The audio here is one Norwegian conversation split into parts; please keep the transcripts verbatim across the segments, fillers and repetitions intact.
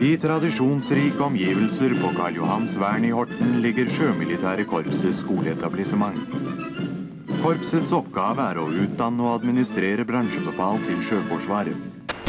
I tradisjonsrike omgivelser på Karl Johans vern i Horten ligger sjømilitære korpsets skoleetablissement. Korpsets oppgave er å utdanne og administrere bransjebefal til Sjøforsvaret.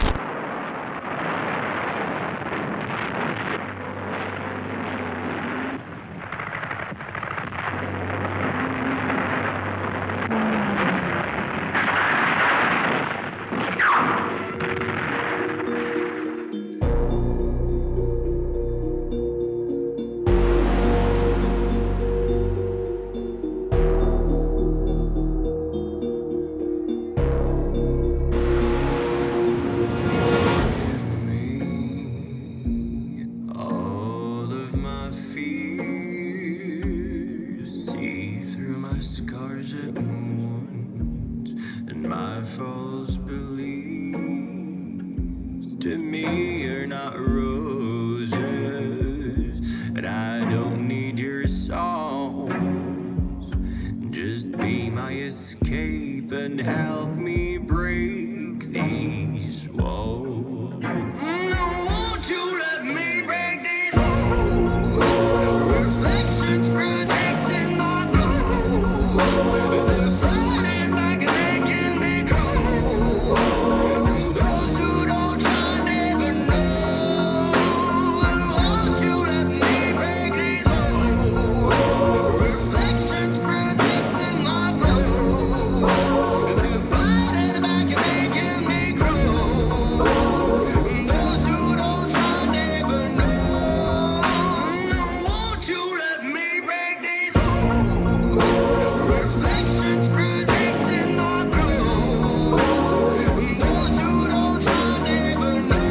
To me, you're not roses, and I don't need your songs. Just be my escape and help me break these walls. No, won't you let me break these walls? Reflections projecting my flaws. They're floating back and making me cold. Those who don't try never know. Won't you let me break these walls? Reflections projecting my flaws. They're floating back and making me cold. Those who don't try never know. No, won't you let me break these walls? Reflections projecting my flaws. Those who don't try never know.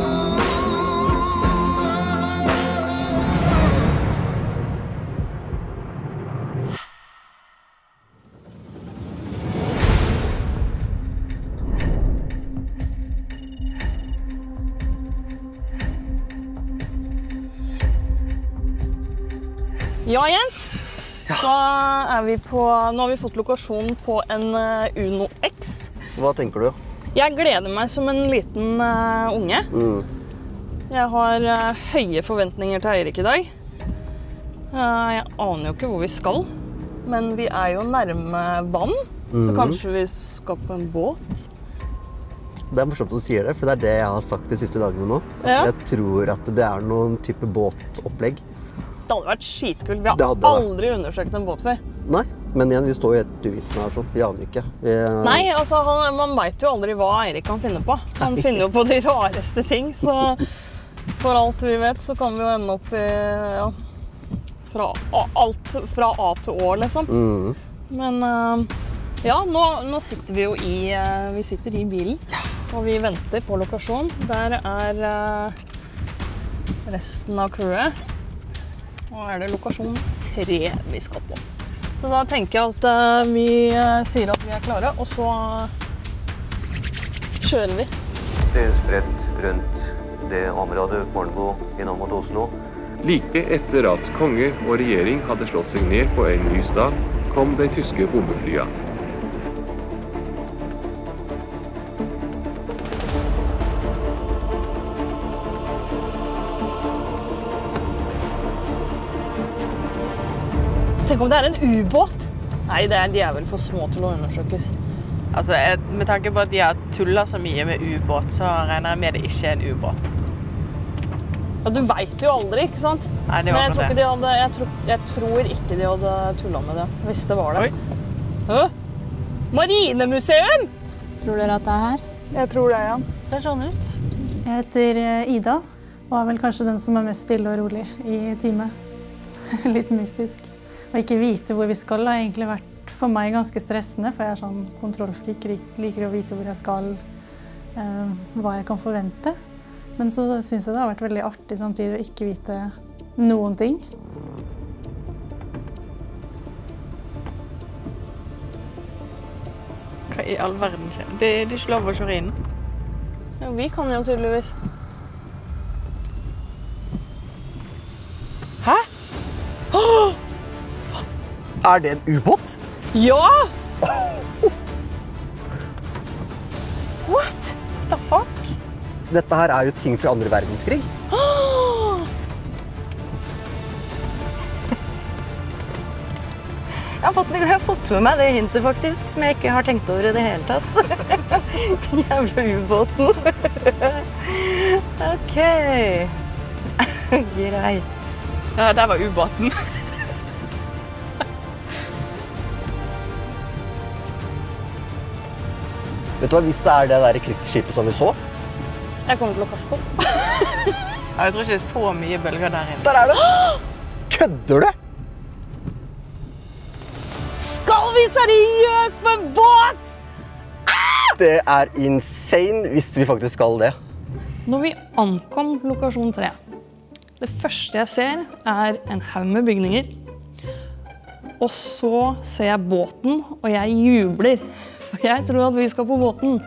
Ja, Jens. Så er vi på, nå har vi fått lokasjon på en eh, Uno X. Hva tenker du? Jeg gleder meg som en liten eh, unge. Jeg har eh, høye forventninger til Eirik i dag. Eh, jeg aner jo ikke hvor vi skal, men vi er jo nærme vann, så kanskje vi skal på en båt. Det er morsomt at du sier det, for det er det jeg har sagt de siste dagene nå. Ja. Jeg tror at det er noen type båtopplegg. Det hadde vært skitkult. Vi har Det hadde det. aldri undersøkt en båt før. Nei, men igjen, vi står jo helt uvitende her, så vi aner ikke. Jeg... Nei, altså, han, man vet jo aldri hva Eirik kan finne på. Han finner jo på de rareste ting, så for alt vi vet, så kan vi jo ende opp i, ja, fra, a- alt fra A til Å, liksom. Men, eh, ja, nå, nå sitter vi jo i, eh, vi sitter i bilen, og vi venter på lokasjon. Der er eh, resten av crewet. Nå er det lokasjon tre vi skal på. Så da tenker jeg at eh, vi eh, sier at vi er klare, og så kjører vi. Det er spredt rundt det området Fornebu innom mot Oslo. Like etter at konge og regjering hadde slått seg ned på en ny stad, kom de tyske bombeflya. Tenk om det er en ubåt? Nei, det er, de er vel for små til å undersøkes. Altså, jeg, med tanke på at de har tullet så mye med ubåt, så regner jeg med det ikke er en ubåt. Ja, du vet jo aldri, ikke sant? Nei, det var Men jeg tror, det. ikke de hadde, jeg, tror, jeg tror ikke de hadde tullet med det, hvis det var det. Hæ? Marinemuseum! Tror dere at det er her? Jeg tror det, ja. Ser sånn ut. Jeg heter eh, Ida, og er vel kanskje den som er mest stille og rolig i teamet. Litt mystisk. Å ikke vite hvor vi skal har egentlig vært for meg ganske stressende, for jeg er sånn kontrollfrik, liker å vite hvor jeg skal, eh, hva jeg kan forvente. Men så synes jeg det har vært veldig artig samtidig å ikke vite noen ting. Hva i all verden skjer? Det, det er ikke lov å kjøre inn. Ja, vi kan jo tydeligvis. Hæ? Er det en ubåt? Ja! What? What the fuck? Dette her er jo ting fra andre verdenskrig. Jeg har, fått, jeg har fått med meg det hintet faktisk, som jeg ikke har tenkt over i det hele tatt. Den jævla ubåten. Ok. Greit. Ja, der var ubåten. Vet du hva, hvis det er det der krigsskipet som vi så? Jeg kommer til å kaste opp. Jeg tror ikke det er så mye bølger der inne. Der er det! Kødder du? Skal vi seriøst på en båt? Det er insane hvis vi faktisk skal det. Når vi ankom lokasjon tre, det første jeg ser er en haug med bygninger. Og så ser jeg båten, og jeg jubler. For jeg tror at vi skal på båten.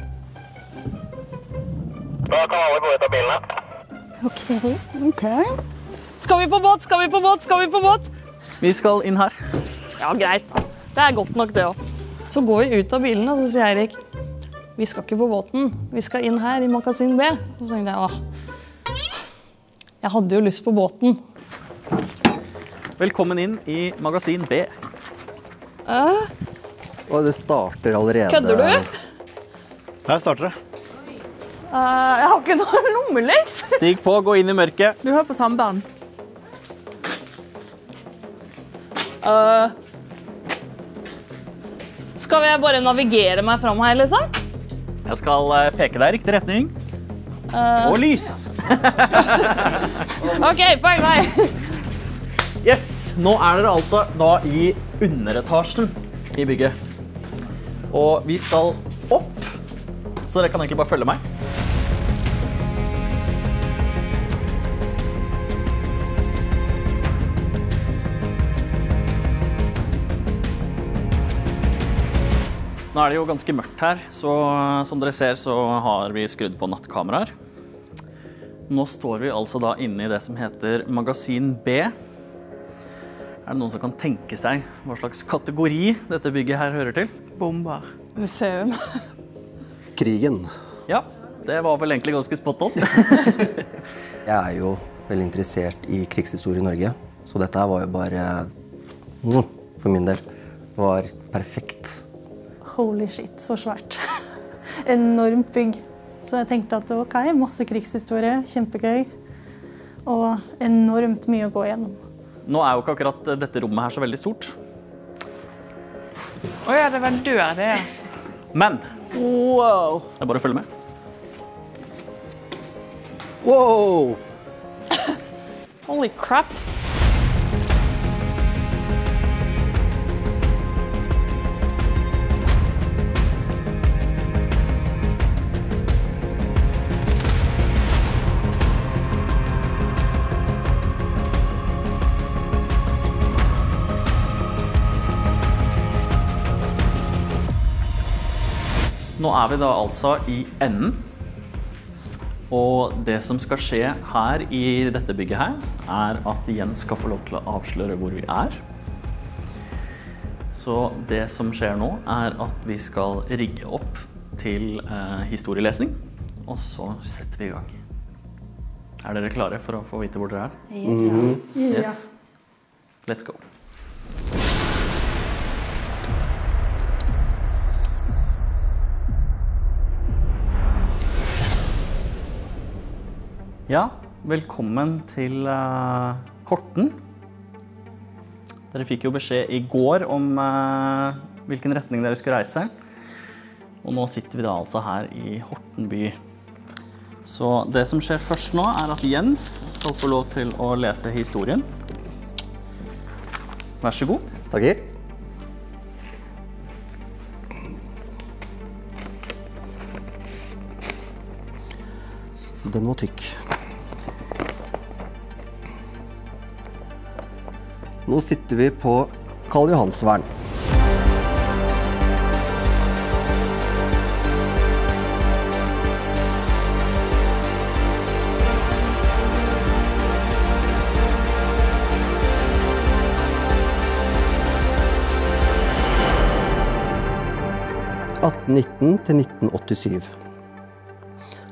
Da kan alle gå ut av bilene. Ok. Ok. Skal vi på båt? Skal vi på båt? Skal vi på båt? Vi skal inn her. Ja, greit. Det er godt nok det også. Så går vi ut av bilene, og så sier Eirik, vi skal ikke på båten. Vi skal inn her i magasin B. Og så tenkte jeg, åh, jeg hadde jo lyst på båten. Velkommen inn i magasin B. Uh, Og det starter allerede. Kødder du? Her starter det. Uh, jeg har ikke noe lommelykt. Stig på, gå inn i mørket. Du hører på samband. Uh, skal jeg bare navigere meg fram her, liksom? Jeg skal peke deg i riktig retning. Uh, Og lys. Ok, feil vei. Yes, nå er dere altså da i underetasjen i bygget. Og vi skal opp, så dere kan egentlig bare følge meg. Nå er det jo ganske mørkt her, så som dere ser så har vi skrudd på nattkameraer. Nå står vi altså da inne i det som heter magasin B. Er det noen som kan tenke seg hva slags kategori dette bygget her hører til? Bomber. Museum. Krigen. Ja, det var vel egentlig ganske spot on. Jeg er jo veldig interessert i krigshistorie i Norge, så dette her var jo bare, for min del, det var perfekt. Holy shit, så svært. Enormt bygg. Så jeg tenkte at ok, masse krigshistorie, kjempegøy. Og enormt mye å gå igjennom. Nå er jo ikke akkurat dette rommet her så veldig stort. Åja, det var en dør, det. Men, Wow. det er bare å følge med. Wow! Holy crap. Nå er vi da altså i enden, og det som skal skje her i dette bygget her, er at Jens skal få lov til å avsløre hvor vi er. Så det som skjer nå er at vi skal rigge opp til eh, historielesning, og så setter vi i gang. Er dere klare for å få vite hvor dere er? Yes. Mm-hmm. Yes. Let's go. Ja, velkommen til uh, Horten. Dere fikk jo beskjed i går om uh, hvilken retning dere skulle reise. Og nå sitter vi da altså her i Horten by. Så det som skjer først nå er at Jens skal få lov til å lese historien. Vær så god. Takker. Den var tykk. Nå sitter vi på Karl Johansvern. atten nitten til nitten åttisyv.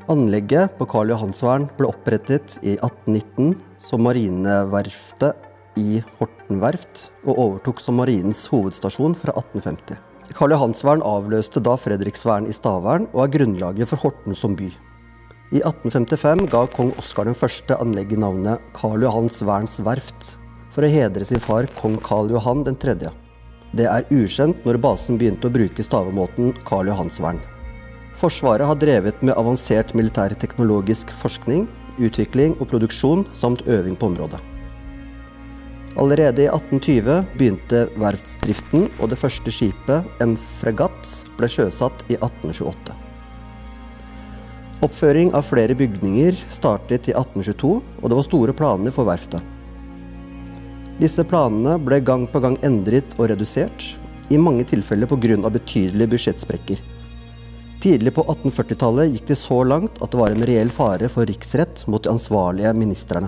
Anlegget på Karl Johansvern ble opprettet i atten nitten som Marineverftet i Horten verft og overtok som marinens hovedstasjon fra atten femti. Karl Johansvern avløste da Fredriksvern i Stavern og er grunnlaget for Horten som by. I atten femtifem ga kong Oskar den første anlegget navnet Karl Johansverns verft, for å hedre sin far kong Karl Johan den tredje. Det er ukjent når basen begynte å bruke stavemåten Karl Johansvern. Forsvaret har drevet med avansert militærteknologisk forskning, utvikling og produksjon samt øving på området. Allerede i atten tjue begynte verftsdriften, og det første skipet, en fregatt, ble sjøsatt i atten tjueåtte. Oppføring av flere bygninger startet i atten tjueto, og det var store planer for verftet. Disse planene ble gang på gang endret og redusert, i mange tilfeller på grunn av betydelige budsjettsprekker. Tidlig på atten førtitallet gikk det så langt at det var en reell fare for riksrett mot de ansvarlige ministrene.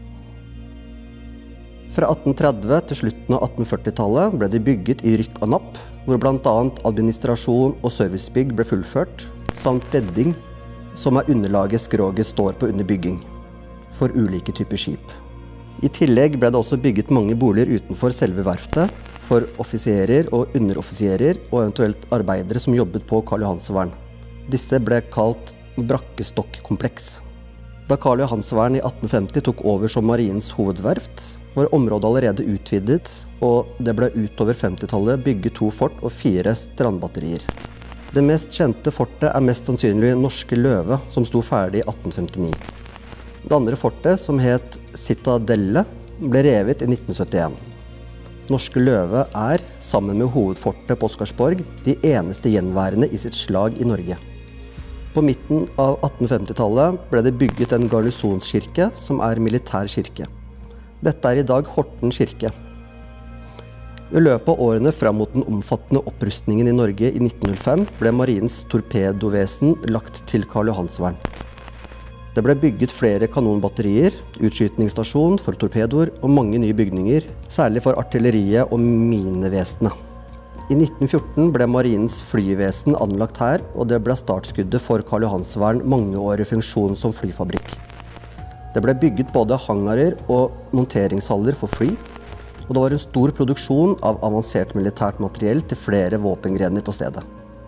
Fra atten tretti til slutten av atten førtitallet ble det bygget i rykk og napp, hvor blant annet administrasjon og servicebygg ble fullført, samt redding, som er underlaget skroget står på under bygging, for ulike typer skip. I tillegg ble det også bygget mange boliger utenfor selve verftet, for offisierer og underoffisierer og eventuelt arbeidere som jobbet på Karl Johansvern. Disse ble kalt brakkestokkompleks. Da Karl Johansvern i atten femti tok over som marinens hovedverft, var området allerede utvidet, og det ble utover femtitallet bygget to fort og fire strandbatterier. Det mest kjente fortet er mest sannsynlig Norske Løve, som sto ferdig i atten femtini. Det andre fortet, som het Citadelle, ble revet i nitten syttien. Norske Løve er, sammen med hovedfortet på Oscarsborg, de eneste gjenværende i sitt slag i Norge. På midten av atten femtitallet ble det bygget en garnisonskirke, som er militær kirke. Dette er i dag Horten kirke. I løpet av årene fram mot den omfattende opprustningen i Norge i nitten null fem ble marinens torpedovesen lagt til Karl Johansvern. Det ble bygget flere kanonbatterier, utskytningsstasjon for torpedoer og mange nye bygninger, særlig for artilleriet og minevesenet. I nitten fjorten ble marinens flyvesen anlagt her, og det ble startskuddet for Karl Johansvern mangeårig funksjon som flyfabrikk. Det ble bygget både hangarer og monteringshaller for fly, og det var en stor produksjon av avansert militært materiell til flere våpengrener på stedet.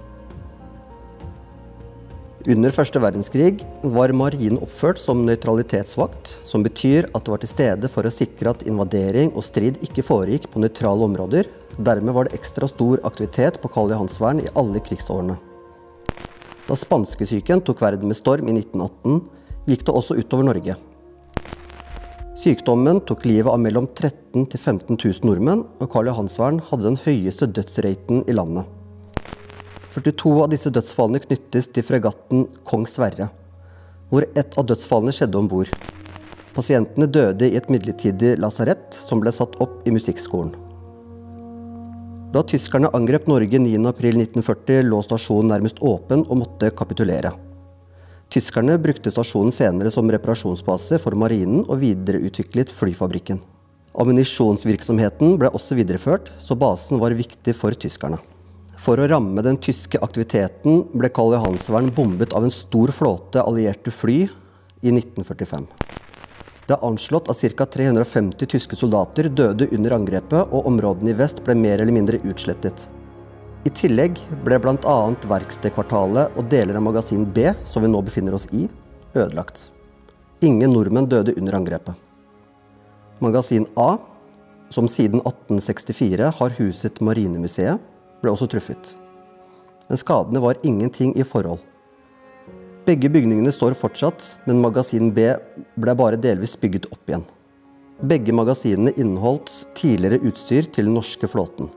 Under første verdenskrig var marinen oppført som nøytralitetsvakt, som betyr at det var til stede for å sikre at invadering og strid ikke foregikk på nøytrale områder. Dermed var det ekstra stor aktivitet på Karl Johansvern i alle krigsårene. Da spanskesyken tok verden med storm i nitten atten, gikk det også utover Norge. Sykdommen tok livet av mellom tretten til femten tusen nordmenn, og Karl Johansvern hadde den høyeste dødsraten i landet. førtito av disse dødsfallene knyttes til fregatten Kong Sverre, hvor ett av dødsfallene skjedde ombord. Pasientene døde i et midlertidig lasarett som ble satt opp i musikkskolen. Da tyskerne angrep Norge niende april nitten førti, lå stasjonen nærmest åpen og måtte kapitulere. Tyskerne brukte stasjonen senere som reparasjonsbase for marinen og videreutviklet flyfabrikken. Ammunisjonsvirksomheten ble også videreført, så basen var viktig for tyskerne. For å ramme den tyske aktiviteten ble Karl Johansvern bombet av en stor flåte allierte fly i nitten førtifem. Det er anslått at ca. tre hundre og femti tyske soldater døde under angrepet, og områdene i vest ble mer eller mindre utslettet. I tillegg ble blant annet verkstedkvartalet og deler av magasin B, som vi nå befinner oss i, ødelagt. Ingen nordmenn døde under angrepet. Magasin A, som siden atten sekstifire har huset Marinemuseet, ble også truffet. Men skadene var ingenting i forhold. Begge bygningene står fortsatt, men magasin B ble bare delvis bygget opp igjen. Begge magasinene inneholdt tidligere utstyr til den norske flåten.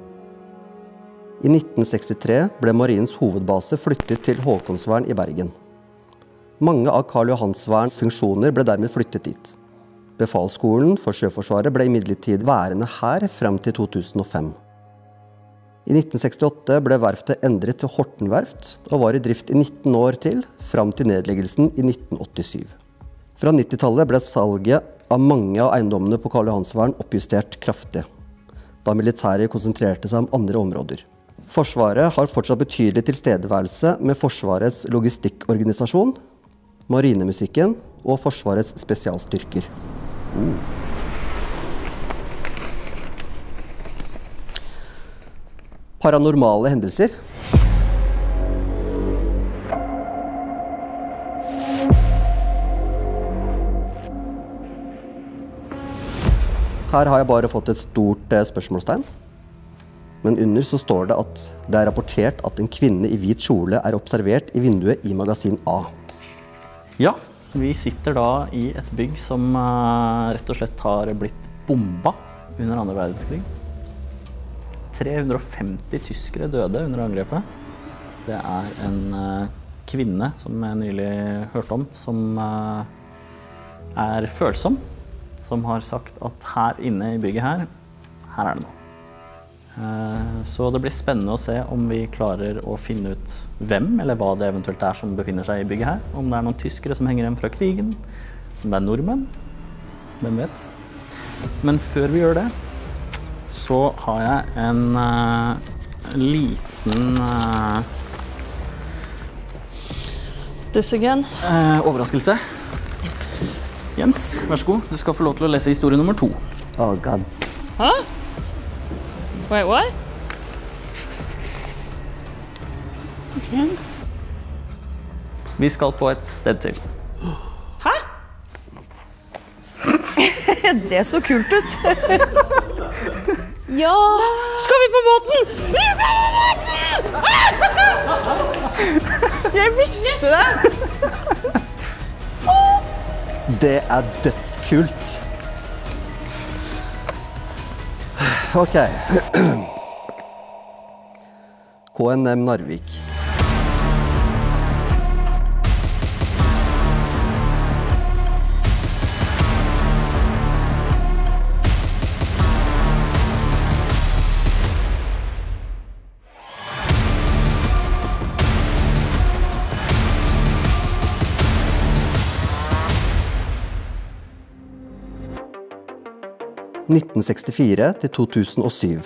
I nitten sekstitre ble marinens hovedbase flyttet til Håkonsvern i Bergen. Mange av Karl Johansverns funksjoner ble dermed flyttet dit. Befalsskolen for Sjøforsvaret ble imidlertid værende her frem til to tusen og fem. I nitten sekstiåtte ble verftet endret til Horten verft, og var i drift i nitten år til, frem til nedleggelsen i nitten åttisyv. Fra nittitallet ble salget av mange av eiendommene på Karl Johansvern oppjustert kraftig, da militæret konsentrerte seg om andre områder. Forsvaret har fortsatt betydelig tilstedeværelse med Forsvarets logistikkorganisasjon, marinemusikken og Forsvarets spesialstyrker. Uh. Paranormale hendelser. Her har jeg bare fått et stort eh, spørsmålstegn. Men under så står det at det er rapportert at en kvinne i hvit kjole er observert i vinduet i magasin A. Ja, vi sitter da i et bygg som uh, rett og slett har blitt bomba under andre verdenskrig. tre hundre og femti tyskere døde under angrepet. Det er en uh, kvinne som jeg nylig hørte om, som uh, er følsom, som har sagt at her inne i bygget her, her er det noe. Så det blir spennende å se om vi klarer å finne ut hvem eller hva det eventuelt er som befinner seg i bygget her. Om det er noen tyskere som henger igjen fra krigen, om det er nordmenn, hvem vet. Men før vi gjør det, så har jeg en uh, liten uh, This again. Uh, overraskelse. Jens, vær så god. Du skal få lov til å lese historie nummer to. Oh god. Hæ? Wait, what? Okay. Vi skal på et sted til. Hæ? Det så kult ut. Ja! Skal vi på båten? Vi skal på båten! Jeg visste det! Det er dødskult. Ok. K N M Narvik. nitten sekstifire til to tusen og syv.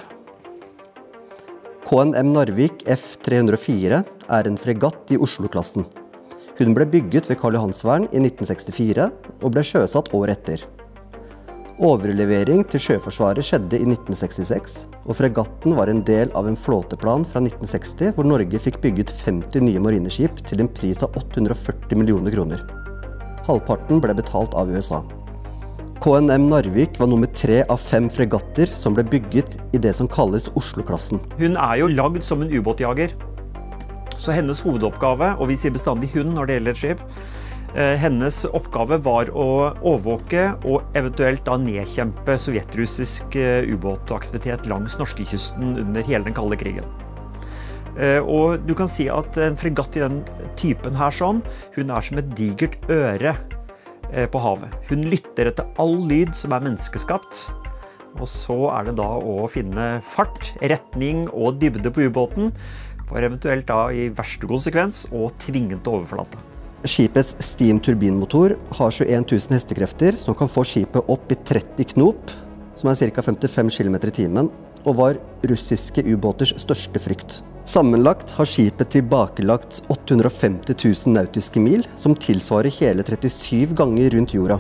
K N M Narvik F tre hundre og fire er en fregatt i Oslo-klassen. Hun ble bygget ved Karl Johansvern i nitten sekstifire og ble sjøsatt året etter. Overlevering til Sjøforsvaret skjedde i nitten sekstiseks, og fregatten var en del av en flåteplan fra nitten seksti hvor Norge fikk bygget femti nye marineskip til en pris av åtte hundre og førti millioner kroner. Halvparten ble betalt av U S A. K N M Narvik var nummer tre av fem fregatter som ble bygget i det som kalles Oslo-klassen. Hun er jo lagd som en ubåtjager, så hennes hovedoppgave, og vi sier bestandig hun når det gjelder et skip, eh, hennes oppgave var å overvåke og eventuelt da nedkjempe sovjetrussisk eh, ubåtaktivitet langs norskekysten under hele den kalde krigen. Eh, og du kan si at en fregatt i den typen her sånn, hun er som et digert øre på havet. Hun lytter etter all lyd som er menneskeskapt, og så er det da å finne fart, retning og dybde på ubåten, for eventuelt da i verste konsekvens å tvinge den til overflate. Skipets steam-turbinmotor har tjueen tusen hestekrefter, som kan få skipet opp i tretti knop, som er ca femtifem kilometer i timen, og var russiske ubåters største frykt. Sammenlagt har skipet tilbakelagt åtte hundre og femti tusen nautiske mil, som tilsvarer hele trettisyv ganger rundt jorda.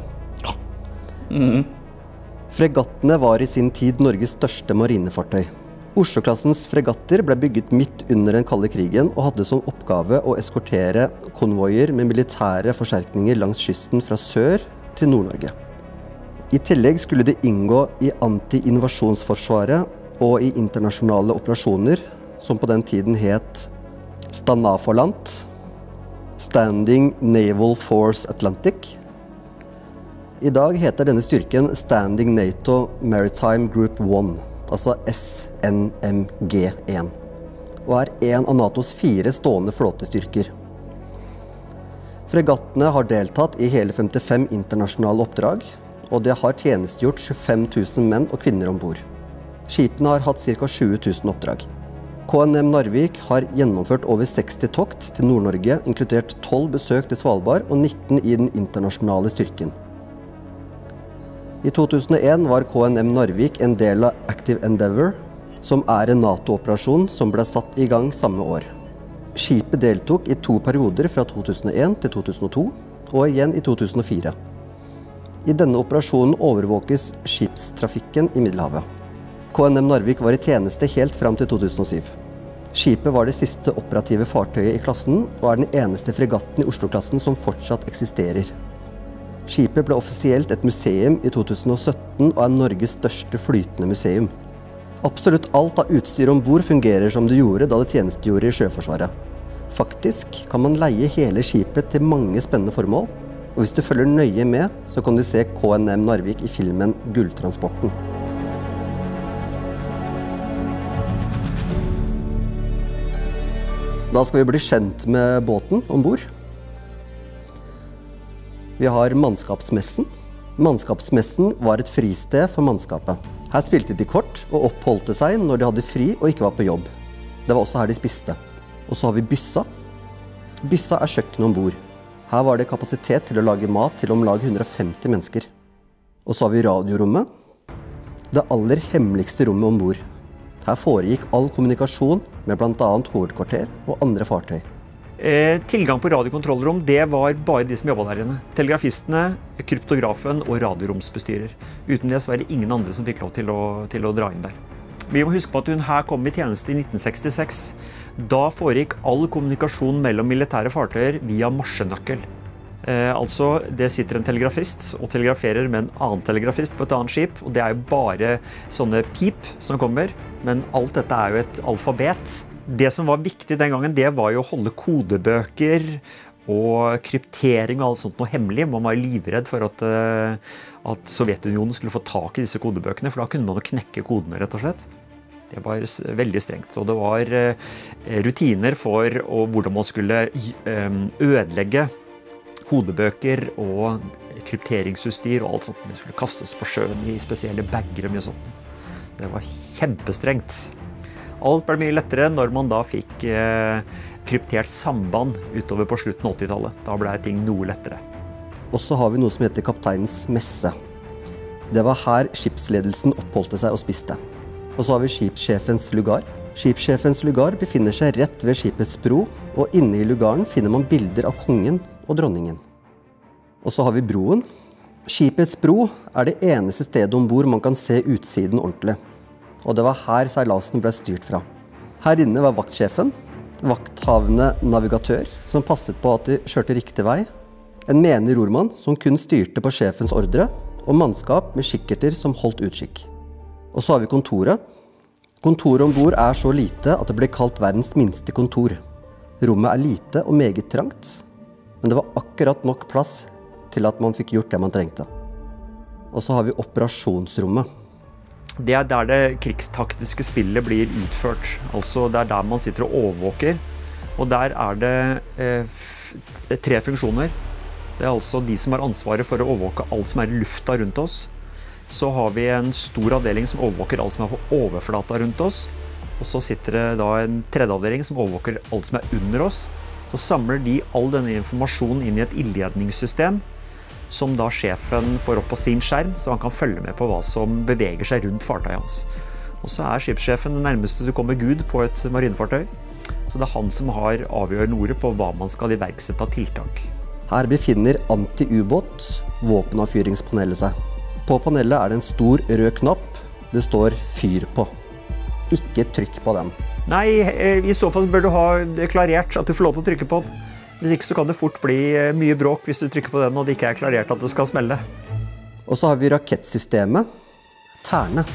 Mm. Fregattene var i sin tid Norges største marinefartøy. Oslo-klassens fregatter ble bygget midt under den kalde krigen og hadde som oppgave å eskortere konvoier med militære forsterkninger langs kysten fra sør til Nord-Norge. I tillegg skulle det inngå i anti-invasjonsforsvaret og i internasjonale operasjoner, som på den tiden het Stanafolant, Standing Naval Force Atlantic. I dag heter denne styrken Standing NATO Maritime Group one, altså S N M G one, og er en av NATOs fire stående flåtestyrker. Fregattene har deltatt i hele femtifem internasjonale oppdrag, og det har tjenestegjort tjuefem tusen menn og kvinner ombord. Skipene har hatt ca tjue tusen oppdrag. K N M Narvik har gjennomført over seksti tokt til Nord-Norge, inkludert tolv besøk til Svalbard og nitten i den internasjonale styrken. I to tusen og en var K N M Narvik en del av Active Endeavour, som er en NATO-operasjon som ble satt i gang samme år. Skipet deltok i to perioder fra to tusen og en til to tusen og to, og igjen i to tusen og fire. I denne operasjonen overvåkes skipstrafikken i Middelhavet. K N M Narvik var i tjeneste helt fram til to tusen og syv. Skipet var det siste operative fartøyet i klassen, og er den eneste fregatten i Oslo-klassen som fortsatt eksisterer. Skipet ble offisielt et museum i to tusen og sytten, og er Norges største flytende museum. Absolutt alt av utstyr ombord fungerer som det gjorde da det tjenestegjorde i Sjøforsvaret. Faktisk kan man leie hele skipet til mange spennende formål, og hvis du følger nøye med, så kan du se K N M Narvik i filmen Gulltransporten. Da skal vi bli kjent med båten ombord. Vi har mannskapsmessen. Mannskapsmessen var et fristed for mannskapet. Her spilte de kort og oppholdte seg når de hadde fri og ikke var på jobb. Det var også her de spiste. Og så har vi byssa. Byssa er kjøkkenet ombord. Her var det kapasitet til å lage mat til om lag hundre og femti mennesker. Og så har vi radiorommet. Det aller hemmeligste rommet ombord. Her foregikk all kommunikasjon med blant annet hovedkvarter og andre fartøy. Eh, tilgang på radiokontrollrom, det var bare de som jobbet der inne. Telegrafistene, kryptografen og radioromsbestyrer. Uten det så var det ingen andre som fikk lov til å, til å dra inn der. Vi må huske på at hun her kom i tjeneste i nitten sekstiseks. Da foregikk all kommunikasjon mellom militære fartøyer via morsenøkkel. Eh, altså, det sitter en telegrafist og telegraferer med en annen telegrafist på et annet skip, og det er jo bare sånne pip som kommer, men alt dette er jo et alfabet. Det som var viktig den gangen, det var jo å holde kodebøker og kryptering og alt sånt noe hemmelig. Man var livredd for at, at Sovjetunionen skulle få tak i disse kodebøkene, for da kunne man jo knekke kodene, rett og slett. Det var veldig strengt, og det var rutiner for hvordan man skulle ødelegge kodebøker og krypteringsutstyr og alt sånt. Det skulle kastes på sjøen i spesielle bagger og mye sånt. Det var kjempestrengt. Alt ble mye lettere når man da fikk eh, kryptert samband utover på slutten av åttitallet. Da ble ting noe lettere. Og så har vi noe som heter kapteinens messe. Det var her skipsledelsen oppholdte seg og spiste. Og så har vi skipssjefens lugar. Skipssjefens lugar befinner seg rett ved skipets bro, og inne i lugaren finner man bilder av kongen og dronningen. Og så har vi broen. Skipets bro er det eneste stedet ombord man kan se utsiden ordentlig. Og det var her seilasen ble styrt fra. Her inne var vaktsjefen, vakthavende navigatør, som passet på at de kjørte riktig vei, en menig rormann som kun styrte på sjefens ordre, og mannskap med kikkerter som holdt utkikk. Og så har vi kontoret. Kontoret ombord er så lite at det ble kalt verdens minste kontor. Rommet er lite og meget trangt, men det var akkurat nok plass til at man fikk gjort det man trengte. Og så har vi operasjonsrommet. Det er der det krigstaktiske spillet blir utført. Altså det er der man sitter og overvåker. Og der er det eh, tre funksjoner. Det er altså de som har ansvaret for å overvåke alt som er i lufta rundt oss. Så har vi en stor avdeling som overvåker alt som er på overflata rundt oss. Og så sitter det da en tredje avdeling som overvåker alt som er under oss. Så samler de all denne informasjonen inn i et ildledningssystem, som da sjefen får opp på sin skjerm, så han kan følge med på hva som beveger seg rundt fartøyet hans. Og så er skipssjefen den nærmeste du kommer Gud på et marinefartøy. Så det er han som har avgjørende ordet på hva man skal iverksette av tiltak. Her befinner anti-ubåt våpenavfyringspanelet seg. På panelet er det en stor rød knapp. Det står fyr på. Ikke trykk på den. Nei, i så fall bør du ha klarert at du får lov til å trykke på den. Hvis ikke så kan det fort bli mye bråk hvis du trykker på den og det ikke er klarert at det skal smelle. Og så har vi rakettsystemet. Terne.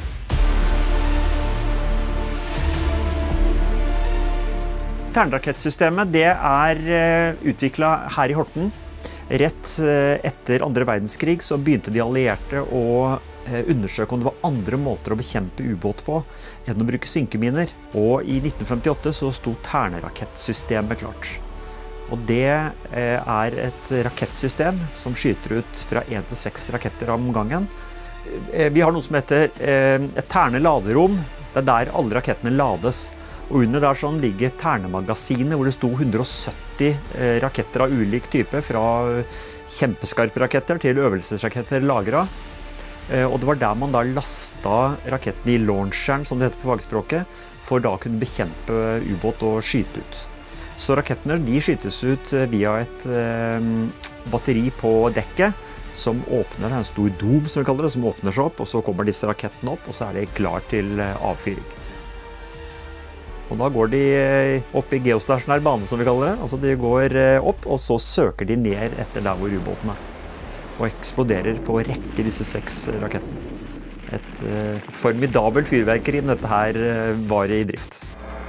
Ternrakettsystemet det er utviklet her i Horten. Rett etter andre verdenskrig så begynte de allierte å undersøke om det var andre måter å bekjempe ubåt på enn å bruke synkeminer. Og i nitten femtiåtte så sto Terne-rakettsystemet klart. Og det er et rakettsystem som skyter ut fra en til seks raketter om gangen. Vi har noe som heter et Terne-laderom. Det er der alle rakettene lades. Og under der sånn ligger Terne-magasinet, hvor det sto hundre og sytti raketter av ulik type, fra kjempeskarpe raketter til øvelsesraketter lagret. Og det var der man da lastet rakettene i launcheren, som det heter på fagspråket, for da å kunne bekjempe ubåt og skyte ut. Så rakettene de skytes ut via et eh, batteri på dekket, som åpner, en stor dom som vi kaller det, som åpner seg opp, og så kommer disse rakettene opp, og så er det klar til avfyring. Og da går de opp i geostasjonær bane, som vi kaller det. Altså de går opp, og så søker de ned etter der hvor ubåten er. Og eksploderer på å rekke disse seks rakettene. Et uh, formidabelt fyrverkeri når dette her uh, var i drift.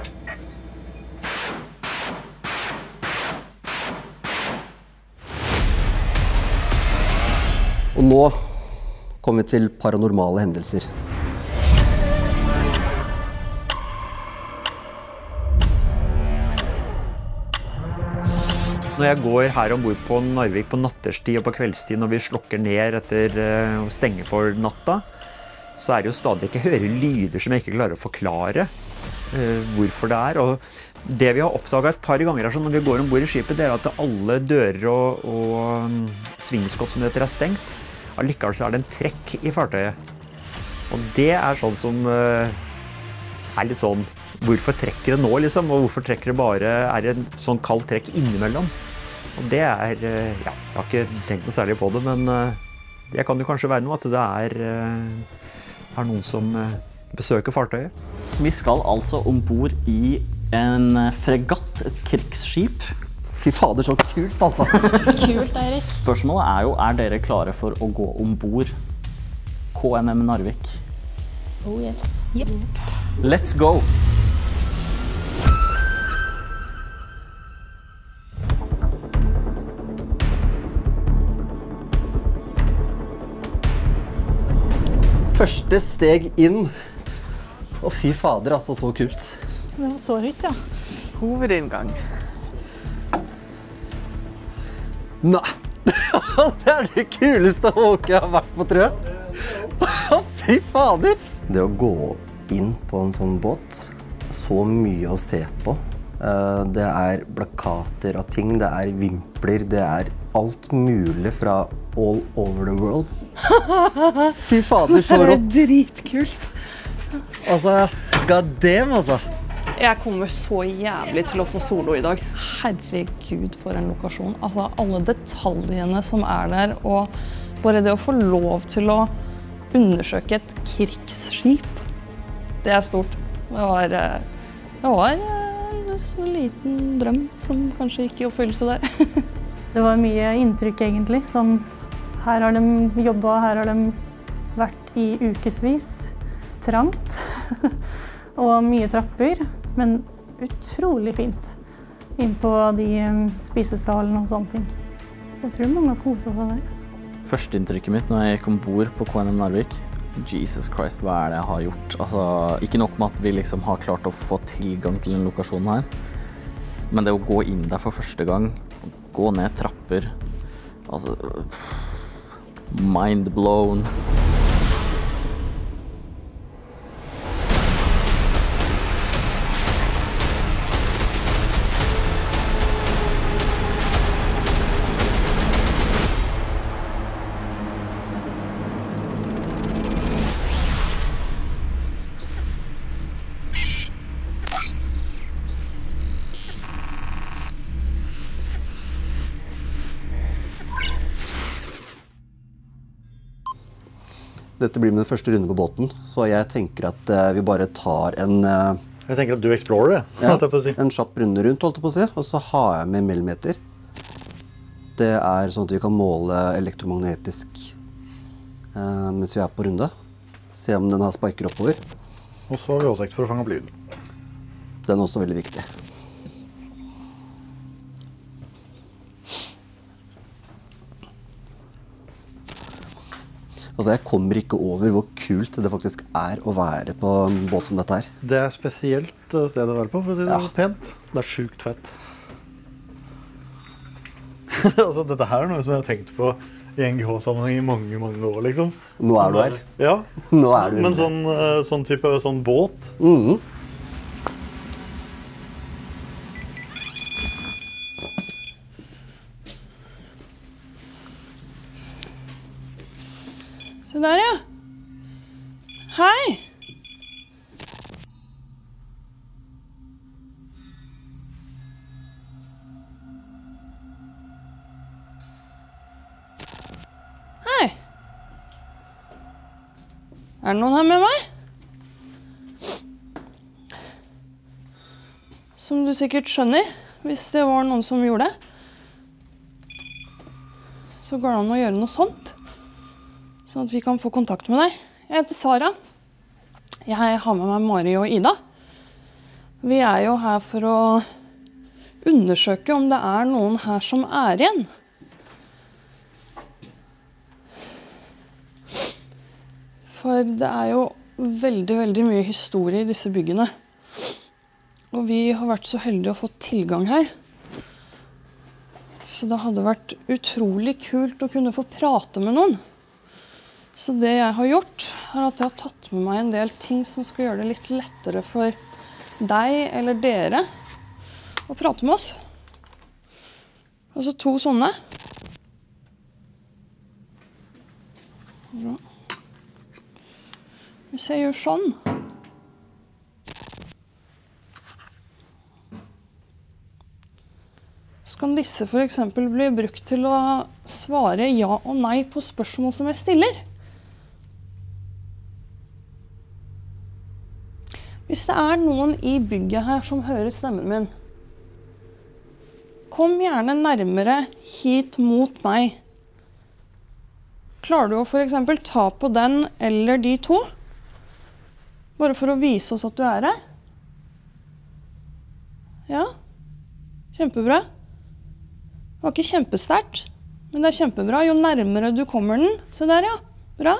Og nå kommer vi til paranormale hendelser. Når jeg går her ombord på Narvik på natterstid og på kveldstid når vi slokker ned etter å stenge for natta, så er det jo stadig ikke høre lyder som jeg ikke klarer å forklare uh, hvorfor det er. Og det vi har oppdaget et par ganger her, så når vi går ombord i skipet, det er at alle dører og, og um, svingskott som det heter er stengt. Allikevel så er det en trekk i fartøyet. Og det er sånn som uh, er litt sånn, hvorfor trekker det nå liksom, og hvorfor trekker det bare, er det en sånn kald trekk innimellom? Og det er, uh, ja, jeg har ikke tenkt noe særlig på det, men uh, det kan jo kanskje være noe at det er, uh, er noen som uh, besøker fartøyet. Vi skal altså ombord i en fregatt, et krigsskip. Fy fader, så kult altså. Kult, Eirik. Spørsmålet er jo, er dere klare for å gå ombord K N M Narvik? Oh yes. Yep. Let's go! Første steg inn. Å fy fader, altså så kult. Det var så høyt, ja. Hovedinngang. Nei, det er det kuleste åket jeg har vært på, tror jeg. Å fy fader. Det å gå inn på en sånn båt, så mye å se på. Det er plakater av ting, det er vimpler, det er alt mulig fra all over the world. Fy fader, så rått. Det er dritkult. Altså, god damn, altså. Jeg kommer så jævlig til å få solo i dag. Herregud, for en lokasjon. Altså, alle detaljene som er der, og bare det å få lov til å undersøke et krigsskip, det er stort. Det var, det var en sånn liten drøm som kanskje gikk i oppfyllelse der. Det var mye inntrykk, egentlig. Sånn, her har de jobbet, her har de vært i ukesvis. Trangt og mye trapper, men utrolig fint inn på de spisesalene og sånne ting. Så jeg tror mange har koset seg der. Førsteinntrykket mitt når jeg gikk ombord på K N M Narvik, Jesus Christ, hva er det jeg har gjort? Altså, ikke nok med at vi liksom har klart å få tilgang til en lokasjon her, men det å gå inn der for første gang, gå ned trapper, altså, mind blown. Dette blir min første runde på båten, så jeg tenker at uh, vi bare tar en... Uh, jeg tenker at du explorer det, ja, holdt jeg på å si. En kjapp runde rundt, holdt jeg på å si, og så har jeg med millimeter. Det er sånn at vi kan måle elektromagnetisk uh, mens vi er på runde. Se om den her spiker oppover. Og så har vi oversikt for å fange opp lyden. Den er også veldig viktig. Altså, jeg kommer ikke over hvor kult det faktisk er å være på en båt som dette her. Det er spesielt sted å være på, for å si det ja. pent. Det er sjukt fett. Altså, dette her er noe som jeg har tenkt på i N G H-sammenheng i mange, mange år, liksom. Nå er du her. Ja, Nå er du men sånn, sånn type sånn båt. Mhm. Se der, ja. Hei! Hei! Er det noen her med meg? som du sikkert skjønner, hvis det var noen som gjorde det, så går det an å gjøre noe sånt, sånn at vi kan få kontakt med deg. Jeg heter Sara. Jeg har med meg Mari og Ida. Vi er jo her for å undersøke om det er noen her som er igjen. For det er jo veldig, veldig mye historie i disse byggene. Og vi har vært så heldige å få tilgang her. Så det hadde vært utrolig kult å kunne få prate med noen. Så det jeg har gjort, er at jeg har tatt med meg en del ting som skal gjøre det litt lettere for deg eller dere å prate med oss. Altså to sånne. Bra. Hvis jeg gjør sånn, så kan disse for eksempel bli brukt til å svare ja og nei på spørsmål som jeg stiller. Hvis det er noen i bygget her som hører stemmen min, kom gjerne nærmere hit mot meg. Klarer du å for eksempel ta på den eller de to? Bare for å vise oss at du er her. Ja, kjempebra. Det var ikke kjempesterkt, men det er kjempebra. Jo nærmere du kommer den, se der ja, bra.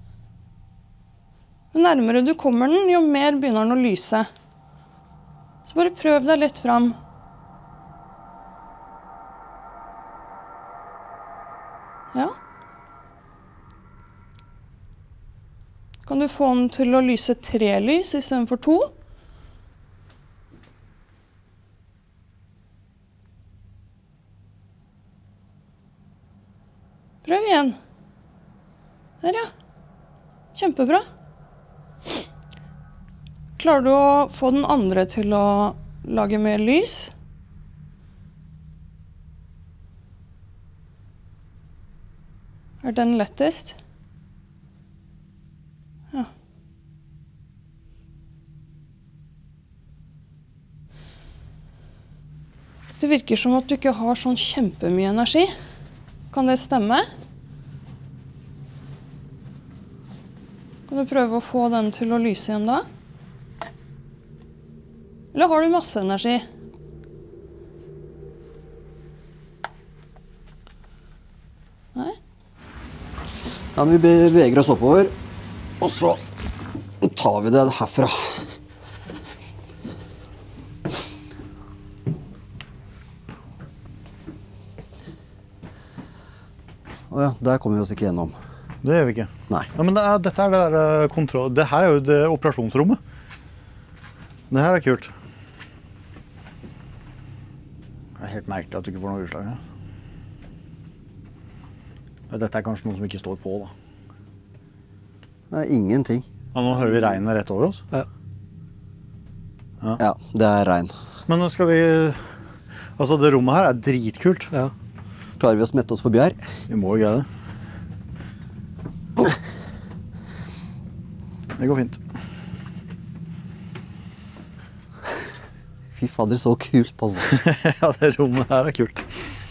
Jo nærmere du kommer den, jo mer begynner den å lyse. Så bare prøv deg litt fram. Ja. Kan du få den til å lyse tre lys i stedet for to? Prøv igjen. Der ja. Kjempebra. Klarer du å få den andre til å lage mer lys? Er den lettest? Ja. Det virker som at du ikke har sånn kjempemye energi. Kan det stemme? Kan du prøve å få den til å lyse igjen da? Eller har du masse energi? Nei? Ja, men vi beveger oss oppover, og så tar vi det herfra. Åja, der kommer vi oss ikke gjennom. Det gjør vi ikke. Nei. Ja, men det er, dette er det der kontroll... Det her er jo det operasjonsrommet. Det her er kult. Det er helt merkelig at du ikke får noe utslag her. Dette er kanskje noe som ikke står på, da. Det er ingenting. Ja, nå hører vi regnet rett over oss. Ja. Ja, ja det er regn. Men nå skal vi... Altså, det rommet her er dritkult. Ja. Klarer vi å smette oss forbi her? Vi må jo greie det. Det går fint. Fy fader, så kult, altså. Ja, det rommet her er kult.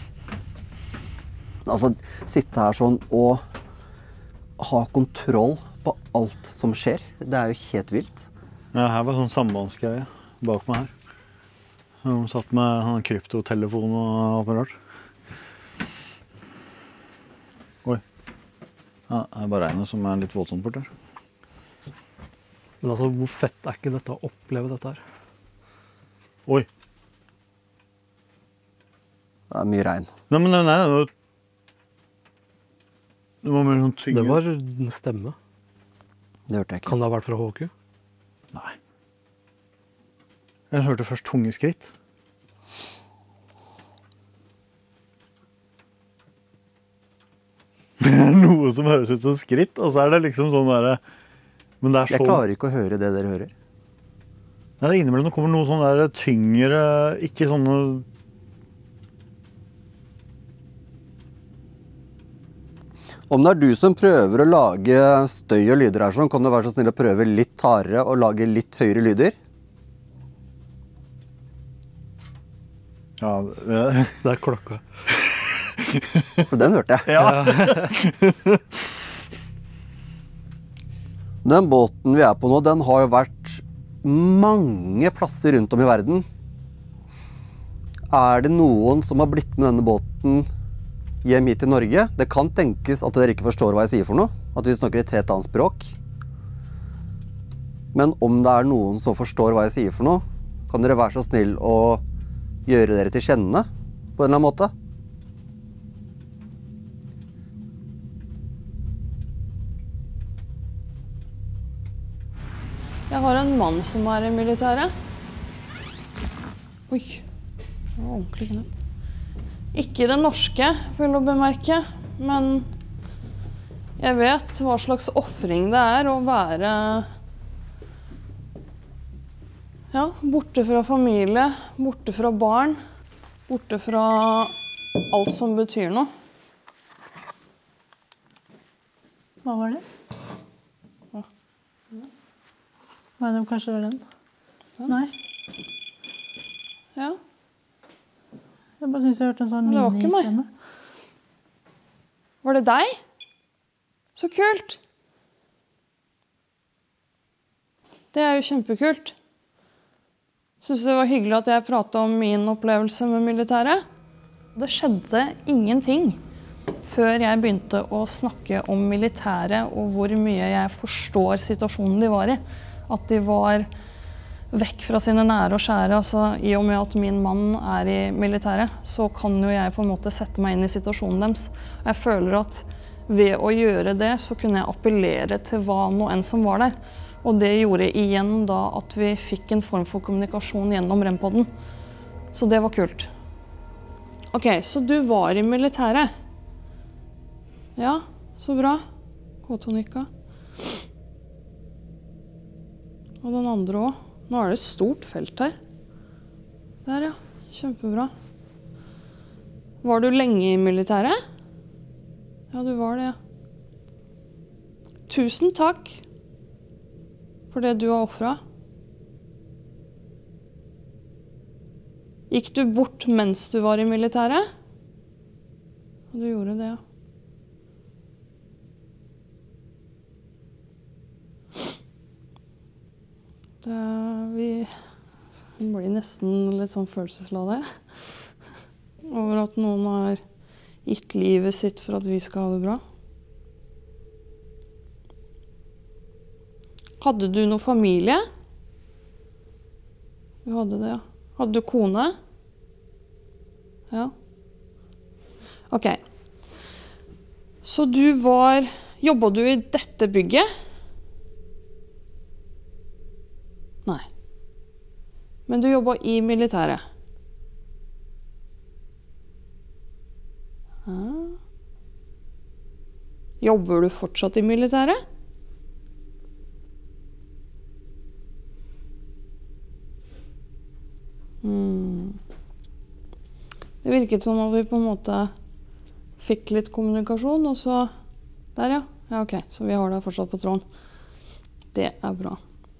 Altså, sitte her sånn og ha kontroll på alt som skjer, det er jo helt vilt. Ja, her var sånn sambandsgreie bak meg her. De satt med en kryptotelefon og apparat. Oi. Ja, det er bare regnet som er litt voldsomt bort her. Men altså, hvor fett er ikke dette å oppleve dette her? Oi. Det er mye regn. Nei, men nei, nei, det var mer sånn tyngre. Det var en stemme. Det hørte jeg ikke. Kan det ha vært fra H Q? Nei. Jeg hørte først tunge skritt. Det er noe som høres ut som skritt, og så er det liksom sånn der... Men det er så... Jeg klarer ikke å høre det dere hører. Nei, det innimellom kommer noe sånn der tyngre, ikke sånne... Om det er du som prøver å lage støy og lyder her, sånn, kan du være så snill å prøve litt hardere og lage litt høyere lyder? Ja, det, det er klokka. For den hørte jeg. Ja. Den båten vi er på nå, den har jo vært mange plasser rundt om i verden. Er det noen som har blitt med denne båten hjem hit til Norge? Det kan tenkes at dere ikke forstår hva jeg sier for noe, at vi snakker et helt annet språk. Men om det er noen som forstår hva jeg sier for noe, kan dere være så snill å gjøre dere til kjenne på en eller annen måte? Jeg har en mann som er i militæret. Oi, det var ordentlig knapp. Ikke det norske, vil du bemerke, men jeg vet hva slags offring det er å være ja, borte fra familie, borte fra barn, borte fra alt som betyr noe. Hva var det? Nei, det kanskje var den. Ja. Nei. Ja. Jeg bare synes jeg hørte en sånn mini-stemme. Var det deg? Så kult! Det er jo kjempekult. Synes det var hyggelig at jeg pratet om min opplevelse med militæret. Det skjedde ingenting før jeg begynte å snakke om militæret og hvor mye jeg forstår situasjonen de var i. At de var vekk fra sine nære og skjære. Altså, i og med at min mann er i militæret, så kan jo jeg på en måte sette meg inn i situasjonen deres. Jeg føler at ved å gjøre det, så kunne jeg appellere til hva noe enn som var der. Og det gjorde igjen da at vi fikk en form for kommunikasjon gjennom Rempodden. Så det var kult. Ok, så du var i militæret. Ja, så bra. K-tonika. Og den andre også. Nå er det et stort felt her. Der, ja. Kjempebra. Var du lenge i militæret? Ja, du var det, ja. Tusen takk for det du har offret. Gikk du bort mens du var i militæret? Og du gjorde det, ja. Det, vi, vi blir nesten litt sånn følelseslade over at noen har gitt livet sitt for at vi skal ha det bra. Hadde du noen familie? Du hadde det, ja. Hadde du kone? Ja. Ok. Så du var, jobbet du i dette bygget? Nei. Men du jobbet i militæret? Ja. Jobber du fortsatt i militæret? Hmm. Det virket som at vi på en måte fikk litt kommunikasjon, og så der, ja. Ja, ok, så vi har deg fortsatt på tråden. Det er bra.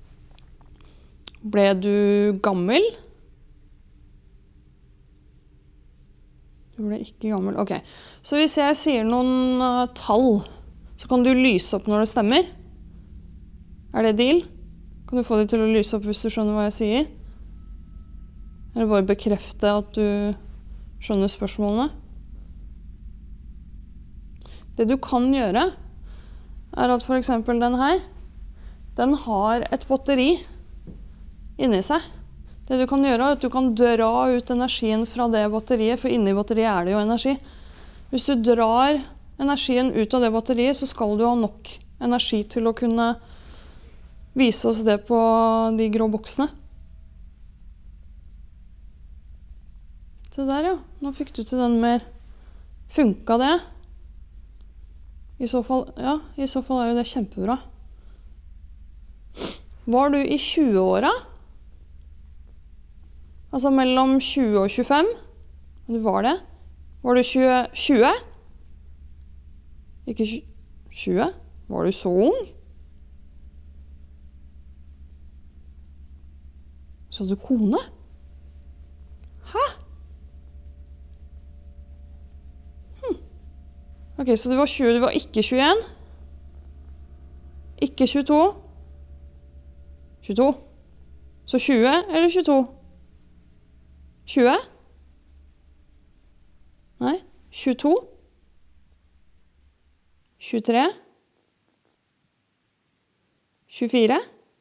Ble du gammel? Du ble ikke gammel. Ok, så hvis jeg sier noen uh, tall, så kan du lyse opp når det stemmer. Er det deal? Kan du få det til å lyse opp hvis du skjønner hva jeg sier? Eller bare bekrefte at du skjønner spørsmålene? Det du kan gjøre, er at for eksempel den her, den har et batteri inni seg. Det du kan gjøre er at du kan dra ut energien fra det batteriet, for inni batteriet er det jo energi. Hvis du drar energien ut av det batteriet, så skal du ha nok energi til å kunne vise oss det på de grå boksene. Så der, ja. Nå fikk du til den mer. Funka det? I så fall, ja, i så fall er jo det kjempebra. Var du i tjue-åra? Altså mellom tjue og tjuefem? Du var det. Var du tjue? Ikke tjue? Var du så ung? Så du kone? Hæ? Ok, så du var tjue, du var ikke tjueen? Ikke tjueto? tjueto? Så tjue eller tjueto? tjue? Nei, tjueto? tjuetre? tjuefire?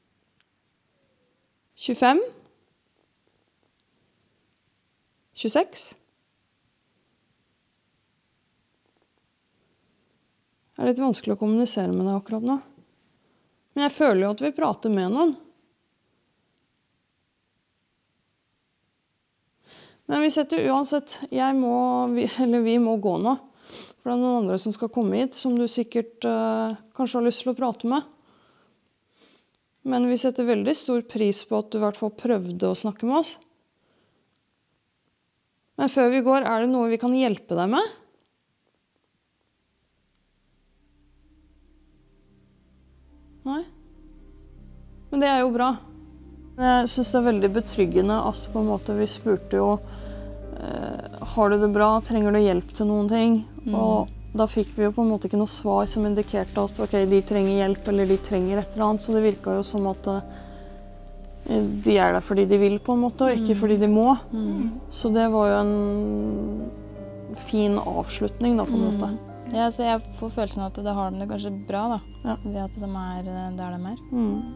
tjuefem? tjueseks? Det er litt vanskelig å kommunisere med deg akkurat nå. Men jeg føler jo at vi prater med noen. Men vi setter uansett, jeg må, eller vi må gå nå. For det er noen andre som skal komme hit, som du sikkert uh, kanskje har lyst til å prate med. Men vi setter veldig stor pris på at du i hvert fall prøvde å snakke med oss. Men før vi går, er det noe vi kan hjelpe deg med? Nei? Men det er jo bra. Jeg synes det er veldig betryggende at på en måte vi spurte jo eh, har du det bra, trenger du hjelp til noen ting? Mm. Og da fikk vi jo på en måte ikke noe svar som indikerte at ok, de trenger hjelp eller de trenger et eller annet, så det virket jo som at eh, de er der fordi de vil på en måte, og ikke mm. fordi de må. Mm. Så det var jo en fin avslutning da på en mm. måte. Ja, så jeg får følelsen av at det har de det kanskje bra da, ja. Ved at de er der de er. Mm.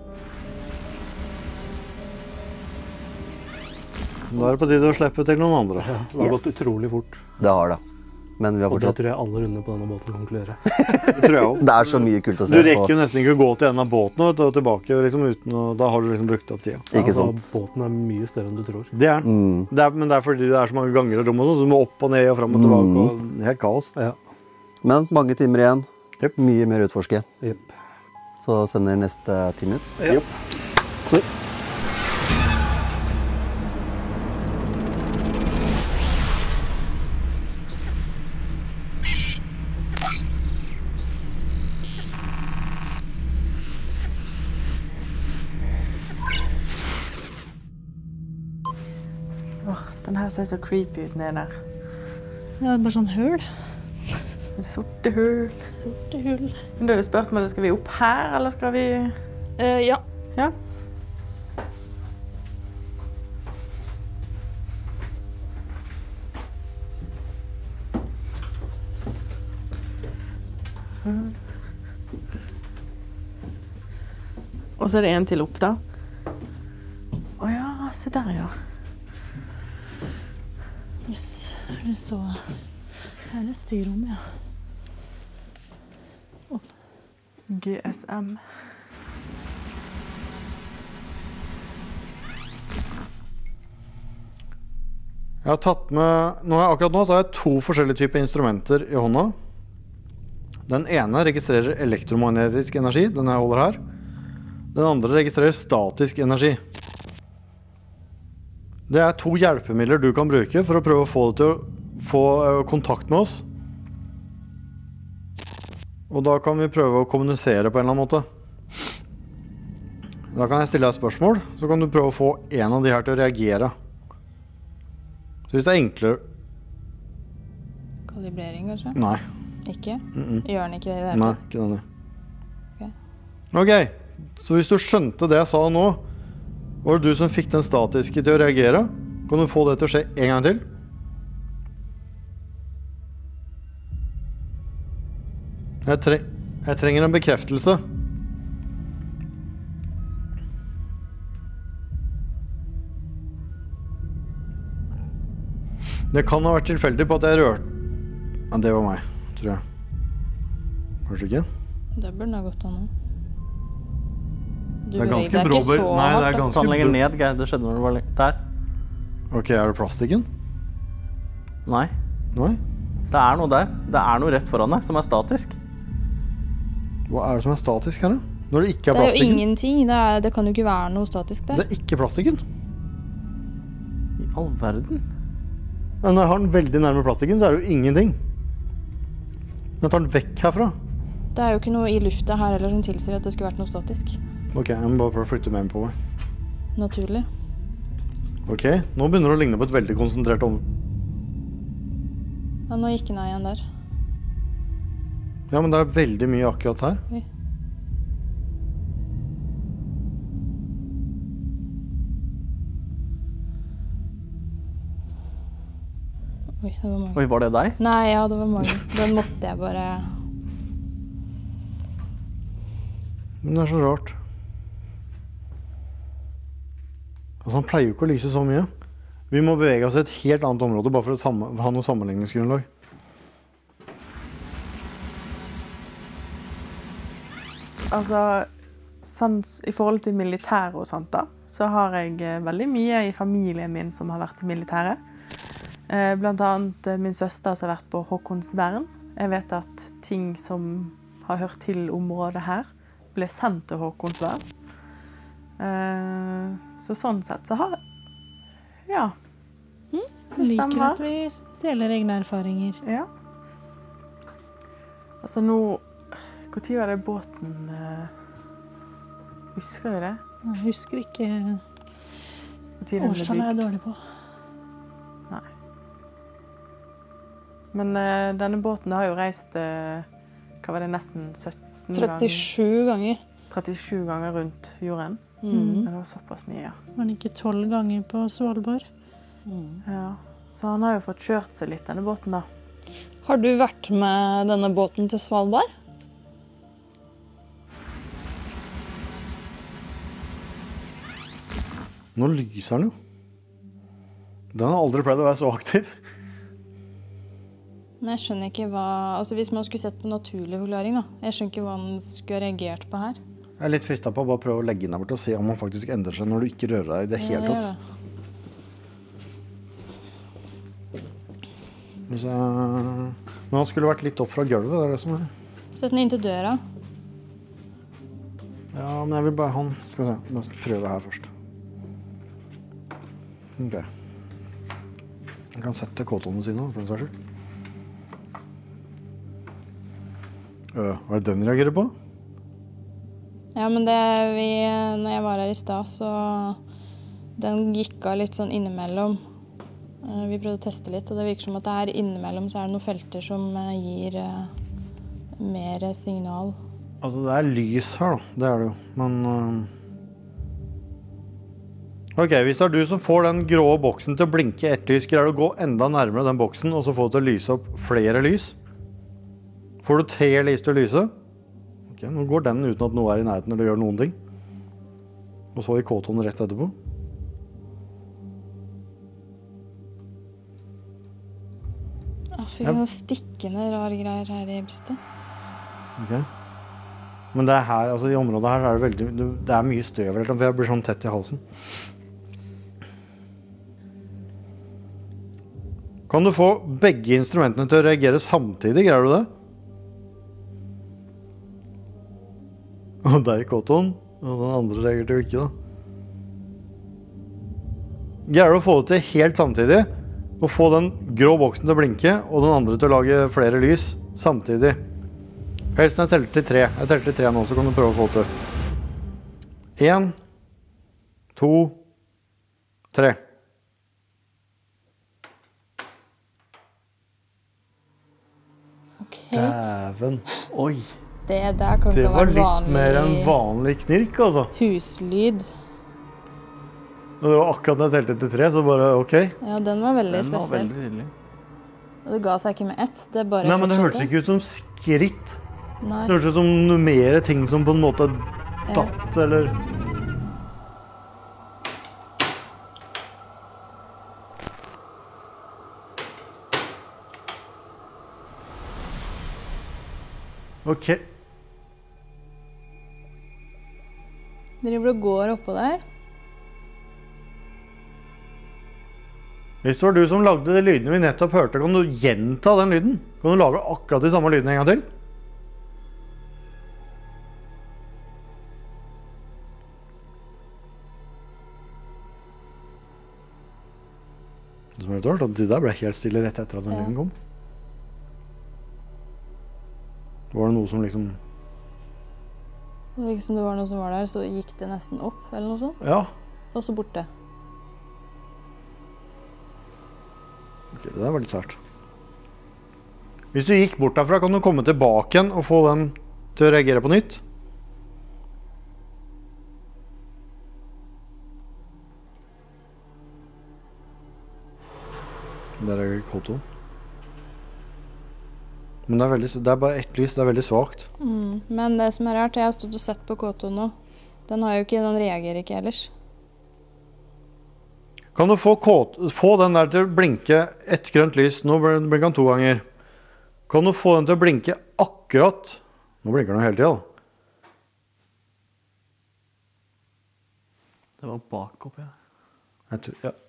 Da er det på tide å slippe til noen andre. Ja, det har yes. gått utrolig fort. Det har det. Men vi har fortsatt... Og det tror jeg alle runder på denne båten kan konkludere. Det tror jeg også. Det er så mye kult å se på. Du rekker jo nesten ikke å gå til en av båtene og tilbake, liksom, uten å, da har du liksom brukt opp tida. Ikke ja, sant? Båten er mye større enn du tror. Det er den. Mm. Det er, men det er fordi det er så mange ganger og rom og sånn, så du må opp og ned og frem og tilbake, mm. og helt kaos. Ja. Men mange timer igjen. Yep. Mye mer utforske. Yep. Så sender neste time ut. Ja. Yep. Den her ser så creepy ut nede der. Ja, det er bare sånn hull. Sorte hull. Sorte hull. Men det er jo spørsmålet, skal vi opp her, eller skal vi... Eh, ja. Ja. Og så er det en til opp da. Å ja, se der ja. Her er så... Her er styrom, ja. Opp. G S M. Jeg har tatt med... Nå har jeg, akkurat nå så har jeg to forskjellige typer instrumenter i hånda. Den ene registrerer elektromagnetisk energi, den jeg holder her. Den andre registrerer statisk energi. Det er to hjelpemidler du kan bruke for å prøve å få det til å få kontakt med oss. Og da kan vi prøve å kommunisere på en eller annen måte. Da kan jeg stille deg et spørsmål, så kan du prøve å få en av de her til å reagere. Så hvis det er enklere... Kalibrering, kanskje? Nei. Ikke? Mm -mm. Gjør den ikke det i det hele Nei, tatt? ikke denne. Ok. Ok, så hvis du skjønte det jeg sa nå, var det du som fikk den statiske til å reagere? Kan du få det til å skje en gang til? Jeg, tre jeg trenger en bekreftelse. Det kan ha vært tilfeldig på at jeg rørte... Ja, det var meg, tror jeg. Kanskje ikke? Det burde ha gått an nå. Det er ganske bråbør. Nei, det er ganske bråbør. Lenger ned, Geir. Det skjedde når du var der. Ok, er det plastikken? Nei. Nei? Det er noe der. Det er noe rett foran deg som er statisk. Hva er det som er statisk her da? Når det ikke er plastikken? Det er jo ingenting. Det, er, det kan jo ikke være noe statisk der. Det er ikke plastikken. I all verden. Men når jeg har den veldig nærme plastikken, så er det jo ingenting. Jeg tar den vekk herfra. Det er jo ikke noe i lufta her heller som tilsier at det skulle vært noe statisk. Ok, jeg må bare prøve å flytte med på meg. Naturlig. Ok, nå begynner det å ligne på et veldig konsentrert område. Ja, nå gikk den av igjen der. Ja, men det er veldig mye akkurat her. Oi. Oi, det var mange. Oi, var det deg? Nei, ja, det var mange. Den måtte jeg bare... Men det er så rart. Altså, han pleier jo ikke å lyse så mye. Vi må bevege oss i et helt annet område, bare for å samme, ha noe sammenligningsgrunnlag. Altså, sånn, i forhold til militære og sånt da, så har jeg eh, veldig mye i familien min som har vært i militæret. Eh, blant annet eh, min søster som har vært på Håkonsvern. Jeg vet at ting som har hørt til området her, ble sendt til Håkonsvern. Eh, så sånn sett så har... Ja, mm, det liker at vi deler egne erfaringer. Ja. Altså nå... Hvor tid var det båten? Husker vi det? Jeg husker ikke. Årstallet er jeg dårlig på. Nei. Men uh, denne båten har jo reist, uh, hva var det, nesten sytten trettisju ganger. trettisju ganger rundt jorden. Mm. Men det var såpass mye, ja. Var den ikke tolv ganger på Svalbard? Mm. Ja, så han har jo fått kjørt seg litt, denne båten da. Har du vært med denne båten til Svalbard? Nå lyser den jo. Den har aldri pleid å være så aktiv. Men jeg skjønner ikke hva... Altså hvis man skulle sett på naturlig forklaring da. Jeg skjønner ikke hva man skulle ha reagert på her. Jeg er litt fristet på å bare prøve å legge inn der bort og se om man faktisk endrer seg når du ikke rører deg i det hele tatt. Hvis jeg... Men han skulle vært litt opp fra gulvet, det er det som er. Sett den inn til døra. Ja, men jeg vil bare han. Skal vi se, jeg må prøve her først. Ok. Jeg kan sette kåtene sine, for den saks skyld. Øh, hva er det den reagerer på? Ja, men det vi... Når jeg var her i sted, så... Den gikk av litt sånn innimellom. Vi prøvde å teste litt, og det virker som at det her innimellom så er det noen felter som gir mer signal. Altså, det er lys her da, det er det jo, men... Uh... Ok, hvis det er du som får den grå boksen til å blinke ett lys, greier du å gå enda nærmere den boksen, og så få det til å lyse opp flere lys? Får du tre lys til å lyse? Ok, nå går den uten at noe er i nærheten eller gjør noen ting. Og så i K-tonen rett etterpå. Jeg fikk noen stikkende rare greier her i brystet. Ok. Men det er her, altså i området her er det veldig, det er mye støv, for jeg blir sånn tett i halsen. Kan du få begge instrumentene til å reagere samtidig, greier du det? Og der gikk K-tonen, og den andre reagerte jo ikke da. Greier du å få det til helt samtidig, og få den grå boksen til å blinke, og den andre til å lage flere lys samtidig? Helst når jeg teller til tre. Jeg teller til tre nå, så kan du prøve å få til. En, to, tre. Dæven. Oi. Det der kan det ikke være vanlig... Det var litt mer enn vanlig knirk, altså. Huslyd. Og det var akkurat når jeg telte til tre, så bare ok. Ja, den var veldig den spesiell. Den var veldig tydelig. Og det ga seg ikke med ett, det bare Nei, men det hørtes fortsatte. ikke ut som skritt. Nei. Det hørtes ut som noe mer ting som på en måte datt, ja. Eller... Ok. Driver og går oppå der. Hvis det var du som lagde de lydene vi nettopp hørte, kan du gjenta den lyden? Kan du lage akkurat de samme lydene en gang til? Det som er litt rart, at de der ble helt stille rett etter at den lyden kom. Var det noe som liksom... Det var ikke som det var noe som var der, så gikk det nesten opp, eller noe sånt. Ja. Og så borte. Ok, det der var litt sært. Hvis du gikk bort derfra, kan du komme tilbake igjen og få den til å reagere på nytt. Der er K to. Men det er, veldig, det er bare ett lys, det er veldig svagt. Mm. Men det som er rart, jeg har stått og sett på K to nå. Den har jo ikke, den reagerer ikke ellers. Kan du få, K, få den der til å blinke ett grønt lys? Nå blinker den to ganger. Kan du få den til å blinke akkurat? Nå blinker den hele tiden. Det var bakopp, ja. Jeg tror, ja.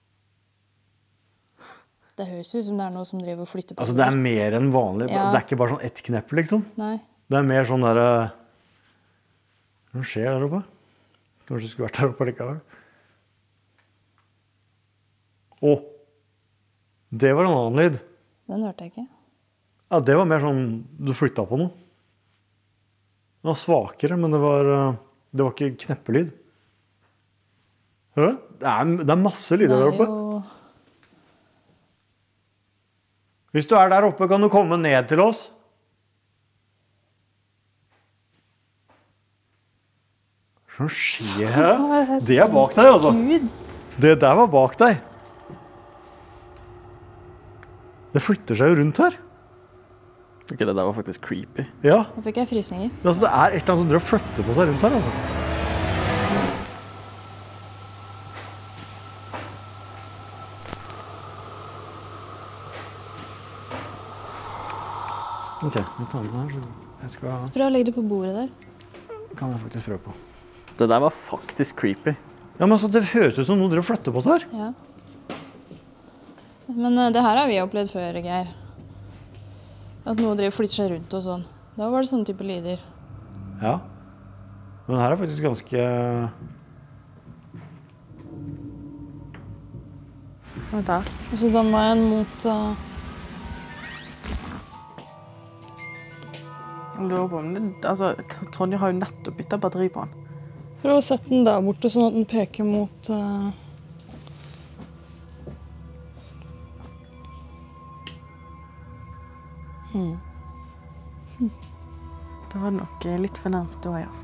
Det høres ut som det er noe som driver og flytter på. Altså det er mer enn vanlig. Ja. Det er ikke bare sånn ett knepp, liksom. Nei. Det er mer sånn der... Hva skjer der oppe? Kanskje du skulle vært der oppe likevel. Åh! Det var en annen lyd. Den hørte jeg ikke. Ja, det var mer sånn... Du flyttet på noe. Det var svakere, men det var... Det var ikke kneppelyd. Hører du? Det er, det er masse lyder der oppe. Jo... Hvis du er der oppe, kan du komme ned til oss. Hva skjer her? Det er bak deg, altså. Det der var bak deg. Det flytter seg jo rundt her. Ok, det der var faktisk creepy. Ja. Nå fikk jeg frysninger. Altså, det er et eller annet som drar og flytter på seg rundt her, altså. Ok, vi tar den her, så jeg skal... Prøv å legge det på bordet der. Kan jeg faktisk prøve på. Det der var faktisk creepy. Ja, men altså, det høres ut som noen drar og flytter på seg her. Ja. Men uh, det her har vi opplevd før, Geir. At noe driver flytter seg rundt og sånn. Da var det sånne type lyder. Ja. Men her er faktisk ganske... Vent da. Og så den veien mot... Uh... Jeg lurer på om det... Altså, Tonje har jo nettopp byttet batteri på den. Prøv å sette den der borte, sånn at den peker mot... Uh... Hmm. Det var nok litt for nærmt da, ja.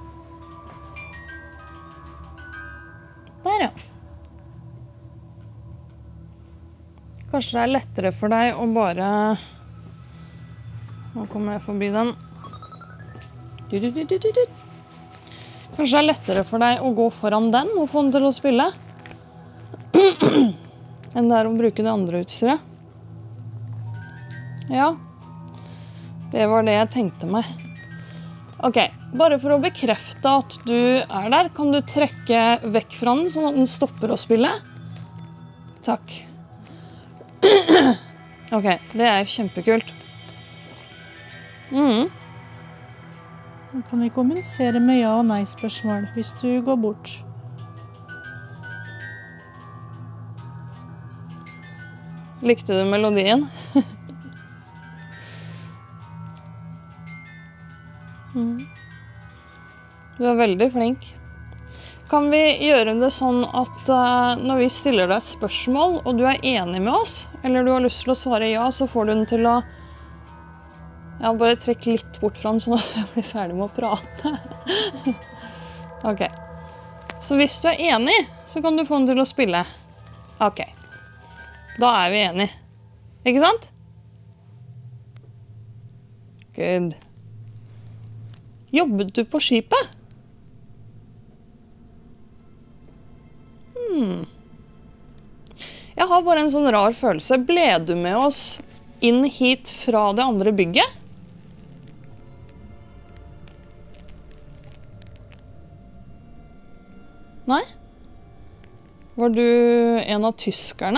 Der, ja. Kanskje det er lettere for deg å bare... Nå kommer jeg forbi den. Kanskje det er lettere for deg å gå foran den og få den til å spille enn det er å bruke det andre utstyret. Ja, det var det jeg tenkte meg. Ok, bare for å bekrefte at du er der, kan du trekke vekk fra den sånn at den stopper å spille? Takk. Ok, det er kjempekult. Mhm. Da kan vi kommunisere med ja- og nei-spørsmål hvis du går bort. Likte du melodien? mm. Du er veldig flink. Kan vi gjøre det sånn at uh, når vi stiller deg spørsmål, og du er enig med oss, eller du har lyst til å svare ja, så får du den til å ja, bare trekk litt bort fra den, sånn at jeg blir ferdig med å prate. Ok. Så hvis du er enig, så kan du få den til å spille. Ok. Da er vi enige. Ikke sant? Good. Jobbet du på skipet? Hmm. Jeg har bare en sånn rar følelse. Ble du med oss inn hit fra det andre bygget? Nei? Var du en av tyskerne?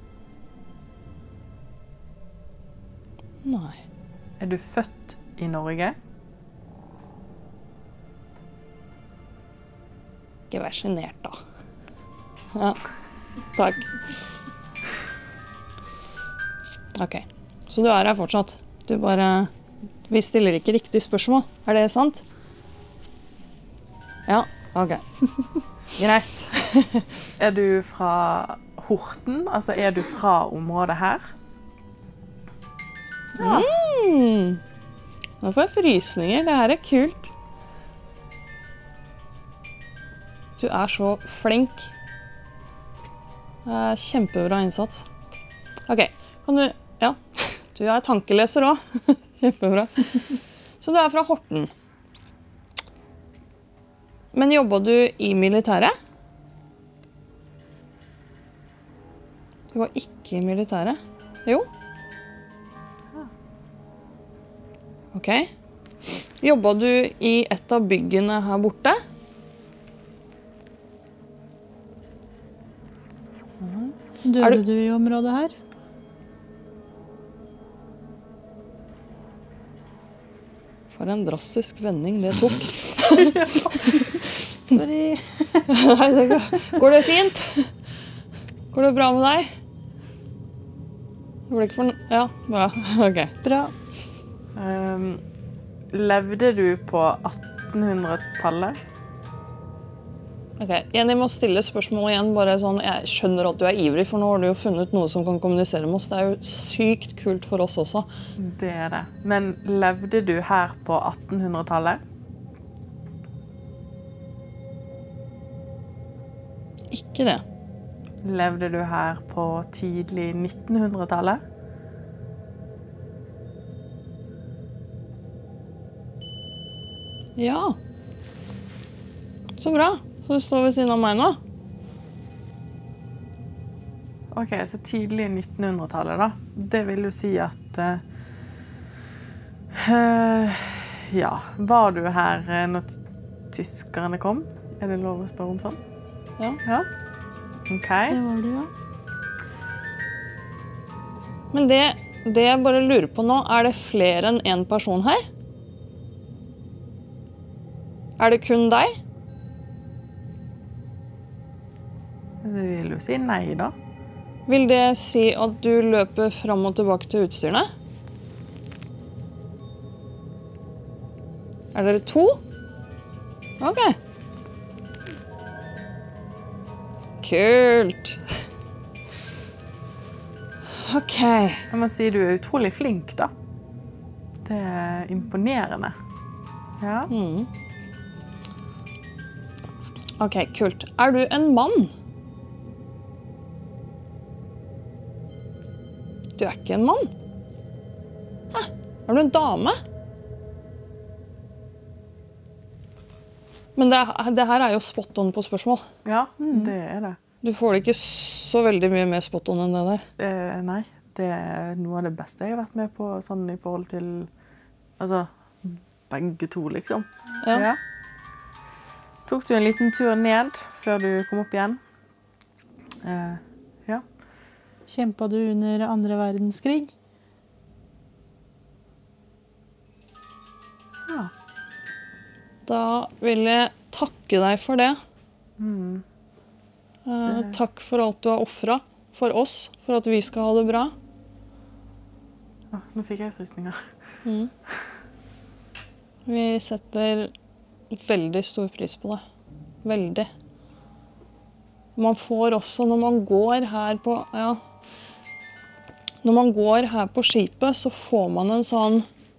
Nei. Er du født i Norge? Ikke vær genert, da. Ja, takk. Ok, så du er her fortsatt. Du bare... Vi stiller ikke riktig spørsmål. Er det sant? Ja, ok. Greit. Er du fra Horten? Altså, er du fra området her? Ja. Hmm. Nå får jeg frysninger. Det her er kult. Du er så flink. Det er kjempebra innsats. Ok, kan du... Ja, du er tankeleser også. Kjempebra. Så du er fra Horten. Men jobbet du i militæret? Du var ikke i militæret? Jo. Ok. Jobbet du i et av byggene her borte? Døde du... du i området her? For en drastisk vending det tok. Sorry. Nei, det går. Går det fint? Går det bra med deg? Det ble ikke for... Ja, bra. Ok. Bra. Um, levde du på attenhundretallet? Ok, Jenny må stille spørsmål igjen, bare sånn, jeg skjønner at du er ivrig, for nå har du jo funnet noe som kan kommunisere med oss. Det er jo sykt kult for oss også. Det er det. Men levde du her på attenhundretallet? Ikke det. Levde du her på tidlig nittenhundretallet? Ja. Så bra. Så du står ved siden av meg nå. Ok, så tidlig nittenhundretallet da. Det vil jo si at... Uh, ja, var du her når tyskerne kom? Er det lov å spørre om sånn? Ja. Ja. Ok. Det var du, ja. Men det, det jeg bare lurer på nå, er det flere enn en person her? Er det kun deg? Det vil jo si nei da. Vil det si at du løper fram og tilbake til utstyrene? Er dere to? Ok. Kult. Ok. Jeg må si du er utrolig flink da. Det er imponerende. Ja. Mm. Ok, kult. Er du en mann? Du er ikke en mann? Hæ? Er du en dame? Men det, det her er jo spot on på spørsmål. Ja, det er det. Du får det ikke så veldig mye mer spot on enn det der. Eh, nei, det er noe av det beste jeg har vært med på, sånn i forhold til, altså, begge to, liksom. Ja. Ja. Tok du en liten tur ned før du kom opp igjen? Eh, ja. Kjempet du under andre verdenskrig? Ja. Da vil jeg takke deg for det. Mm. Eh, takk for alt du har offret for oss, for at vi skal ha det bra. Ah, nå fikk jeg frysninger. Mm. Vi setter veldig stor pris på det. Veldig. Man får også, når man går her på, ja, når man går her på skipet, så får man en sånn,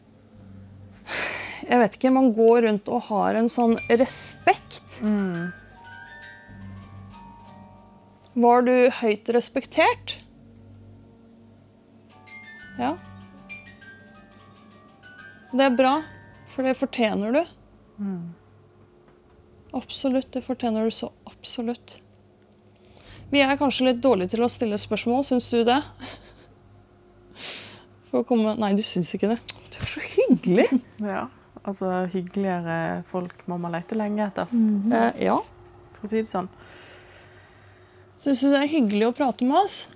jeg vet ikke, man går rundt og har en sånn respekt. Mm. Var du høyt respektert? Ja. Det er bra, for det fortjener du. Mm. Absolutt, det fortjener du så absolutt. Vi er kanskje litt dårlige til å stille spørsmål, synes du det? For å komme... Nei, du synes ikke det. Du er så hyggelig. Ja, altså hyggeligere folk må man lete lenge etter. Mm. Eh, ja. For å si det sånn. Synes du det er hyggelig å prate med oss?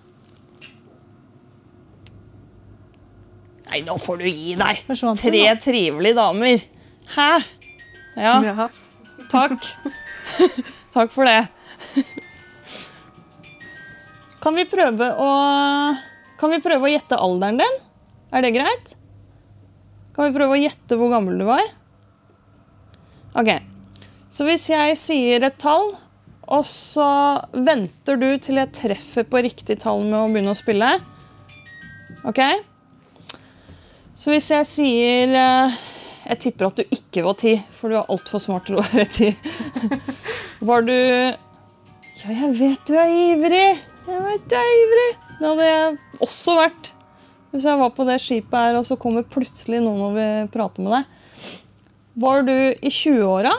Nei, nå får du gi deg. Tre trivelige damer. Hæ? Ja. Ja. Takk. Takk for det. Kan vi prøve å... Kan vi prøve å gjette alderen din? Er det greit? Kan vi prøve å gjette hvor gammel du var? Ok. Så hvis jeg sier et tall, og så venter du til jeg treffer på riktig tall med å begynne å spille. Ok? Så hvis jeg sier eh, jeg tipper at du ikke var ti, for du er alt for smart til å være ti. Var du... Ja, jeg vet du er ivrig. Jeg vet du er ivrig. Det hadde jeg også vært. Hvis jeg var på det skipet her, og så kommer plutselig noen og vil prate med deg. Var du i tjueåra?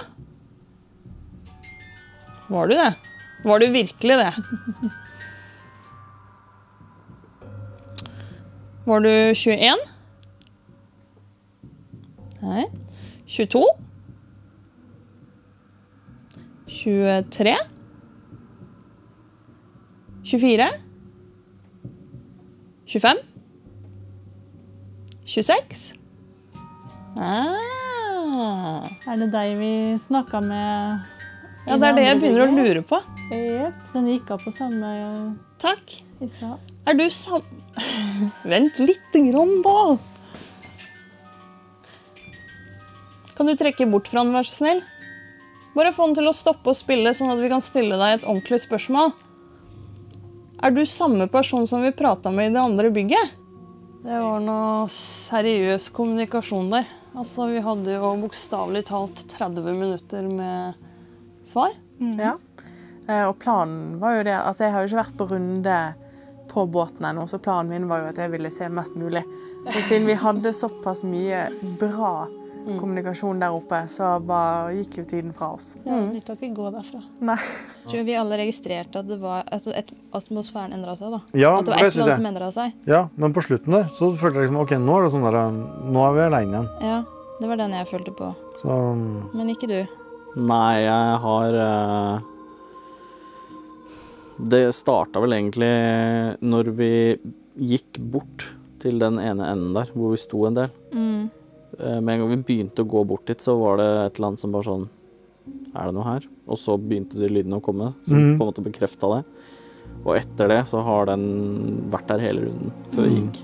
Var du det? Var du virkelig det? Var du tjueen? Nei. tjueto? tjuetre? tjuefire? tjuefem? tjueseks? Ah. Er det deg vi snakket med? Ja, det er det jeg begynner å lure på. Jep, den gikk av på samme... Takk. I sted. Er du sam... Vent litt grann da. Kan du trekke bort fra den, vær så snill? Bare få den til å stoppe og spille, sånn at vi kan stille deg et ordentlig spørsmål. Er du samme person som vi pratet med i det andre bygget? Det var noe seriøs kommunikasjon der. Altså, vi hadde jo bokstavelig talt tretti minutter med svar. Mm. Ja, og planen var jo det, altså jeg har jo ikke vært på runde på båten ennå, så planen min var jo at jeg ville se mest mulig. Og siden vi hadde såpass mye bra mm. kommunikasjon der oppe, så bare gikk jo tiden fra oss. Ja, vi tar ikke gå derfra. Nei. Jeg tror vi alle registrerte at det var, altså et, atmosfæren endret seg da. Ja, at det var et eller annet som endret seg. Ja, men på slutten der, så følte jeg liksom, ok, nå er det sånn der, nå er vi alene igjen. Ja, det var den jeg følte på. Så... Men ikke du. Nei, jeg har uh, det startet vel egentlig når vi gikk bort til den ene enden der, hvor vi sto en del. Mm. Uh, med en gang vi begynte å gå bort dit, så var det et eller annet som bare sånn, er det noe her? Og så begynte de lydene å komme, som Mm. på en måte bekreftet det. Og etter det så har den vært der hele runden, før vi gikk.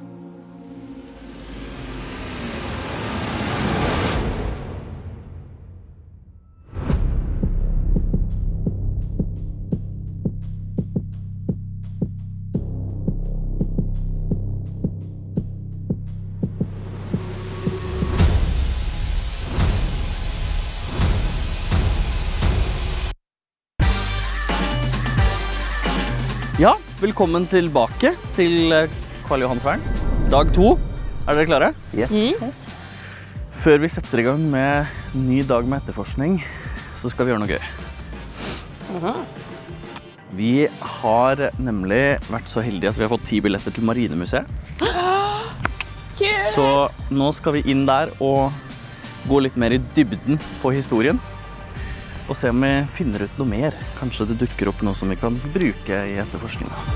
Ja, velkommen tilbake til Karl Johansvern. Dag to. Er dere klare? Yes. Yes. Før vi setter i gang med ny dag med etterforskning, så skal vi gjøre noe gøy. Aha. Vi har nemlig vært så heldige at vi har fått ti billetter til Marinemuseet. Så nå skal vi inn der og gå litt mer i dybden på historien. Og se om vi finner ut noe mer. Kanskje det dukker opp noe som vi kan bruke i etterforskningen.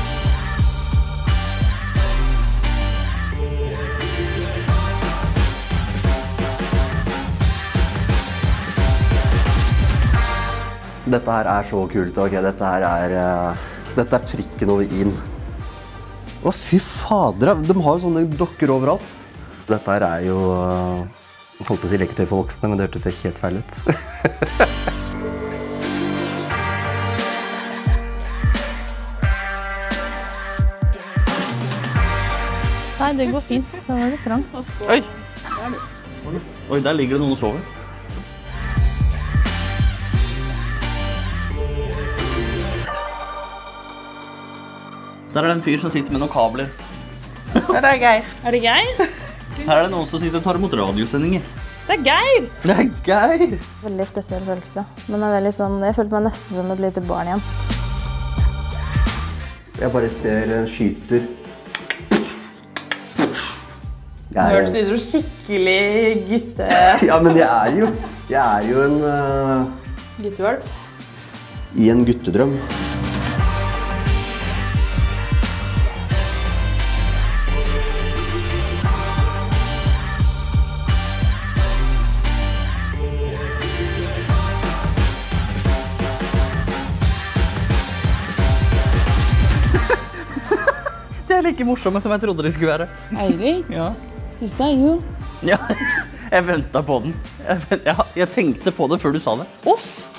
Dette her er så kult, ok? Dette her er, uh, dette er prikken over i-en. Å, fy fader, de har jo sånne dokker overalt. Dette her er jo, uh, jeg holdt på å si leketøy for voksne, men det hørtes jo helt feil ut. Nei, det går fint. Da var det trangt. Oi! Oi, der ligger det noen og sover. Der er det en fyr som sitter med noen kabler. Ja, det er Geir. Er det Geir? Her er det noen som sitter og tar imot radiosendinger. Det er Geir! Det er Geir! Veldig spesiell følelse. Men det er veldig sånn, jeg følte meg nesten som et lite barn igjen. Jeg bare ser uh, skyter. Det hørtes ut som skikkelig gutte... Ja, men jeg er jo, jeg er jo en... Uh, Guttevalp. I en guttedrøm. Det er like morsomme som jeg trodde de skulle være. Eirik? Ja. Is that you? Ja, jeg ventet på den. Jeg, vent, jeg, jeg tenkte på det før du sa det. Ost!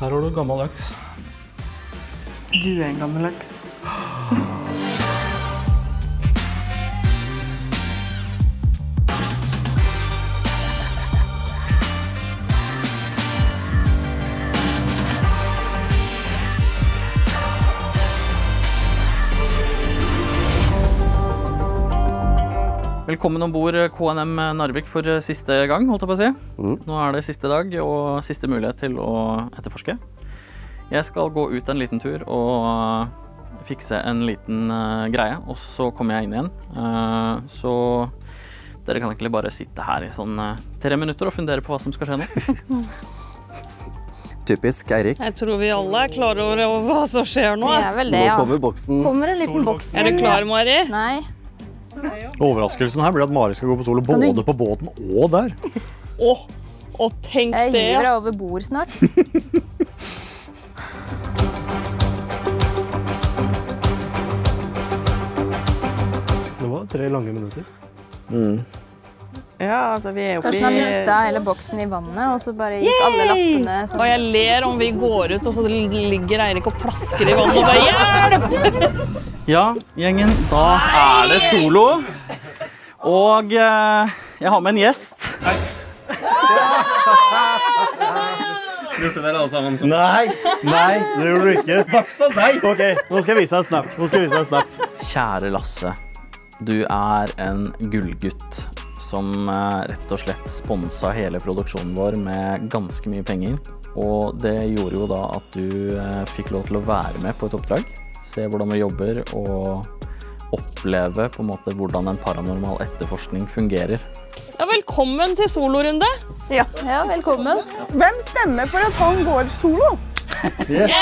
Her har du gammel øks. Du er en gammel øks. Velkommen ombord K N M Narvik for siste gang, holdt jeg på å si. Mm. Nå er det siste dag og siste mulighet til å etterforske. Jeg skal gå ut en liten tur og fikse en liten uh, greie, og så kommer jeg inn igjen. Uh, så dere kan egentlig bare sitte her i sånn uh, tre minutter og fundere på hva som skal skje nå. Typisk Eirik. Jeg tror vi alle er klar over hva som skjer nå. Vi er vel det, nå ja. kommer boksen. Kommer en liten boks. Er du klar, Mari? Nei. Overraskelsen her blir at Mari skal gå på solo både på båten og der. Åh, og tenk jeg det. Jeg hiver deg over bord snart. Det var tre lange minutter. Mm. Ja, altså vi er oppi... Kanskje han har mistet hele boksen i vannet, og så bare gikk Yay! Alle lappene sånn. Og jeg ler om vi går ut, og så ligger Eirik og plasker i vannet og bare hjelp! Ja, gjengen, da er det solo. Og eh, jeg har med en gjest. Hei. Lurte dere alle sammen som... Nei, nei, det gjorde du ikke. Ok, nå skal jeg vise deg en snap. Nå skal jeg vise deg en snap. Kjære Lasse, du er en gullgutt som eh, rett og slett sponset hele produksjonen vår med ganske mye penger. Og det gjorde jo da at du eh, fikk lov til å være med på et oppdrag. Se hvordan vi jobber og oppleve på en måte hvordan en paranormal etterforskning fungerer. Ja, velkommen til solorunde. Ja, ja velkommen. Hvem stemmer for at han går solo? Yeah.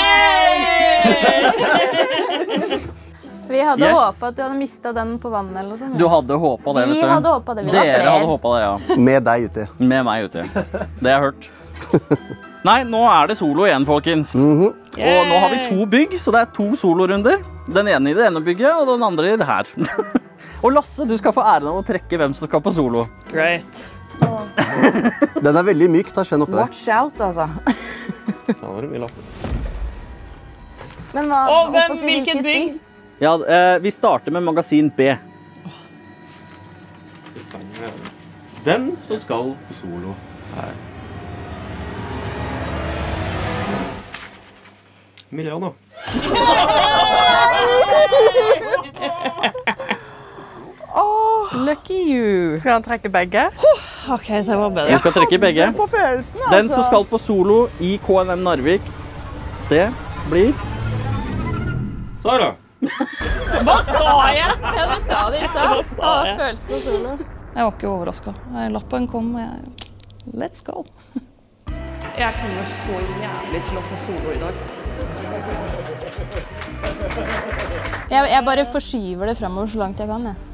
Vi hadde Yes. håpet at du hadde mistet den på vannet eller sånn. Du hadde håpet det, Vi vet du. hadde håpet det, vi var Dere flere. hadde håpet det, ja. Med deg ute. Med meg ute. Det har jeg hørt. Nei, nå er det solo igjen, folkens. Mm-hmm. Og nå har vi to bygg, så det er to solorunder. Den ene i det ene bygget, og den andre i det her. Og Lasse, du skal få æren av å trekke hvem som skal på solo. Great. Den er veldig myk, ta skjenn oppi der. Watch out, altså. Da var det mye lapper. Men hva, og hvem, hvilket bygg? Ja, eh, vi starter med magasin B. Den som skal på solo her. Miljan, da. Åh, lucky you. Skal han trekke begge? Ok, det var bedre. Du skal trekke begge. På følelsen, altså. Den som skal på solo i K N M Narvik, det blir... Sara! Hva sa jeg? Ja, du sa det i stad. Hva sa jeg? Følelsen av solo. Jeg var ikke overrasket. Lappen kom, og jeg... Let's go. Jeg kommer så jævlig til å få solo i dag. Jeg, jeg bare forskyver det fremover så langt jeg kan, jeg.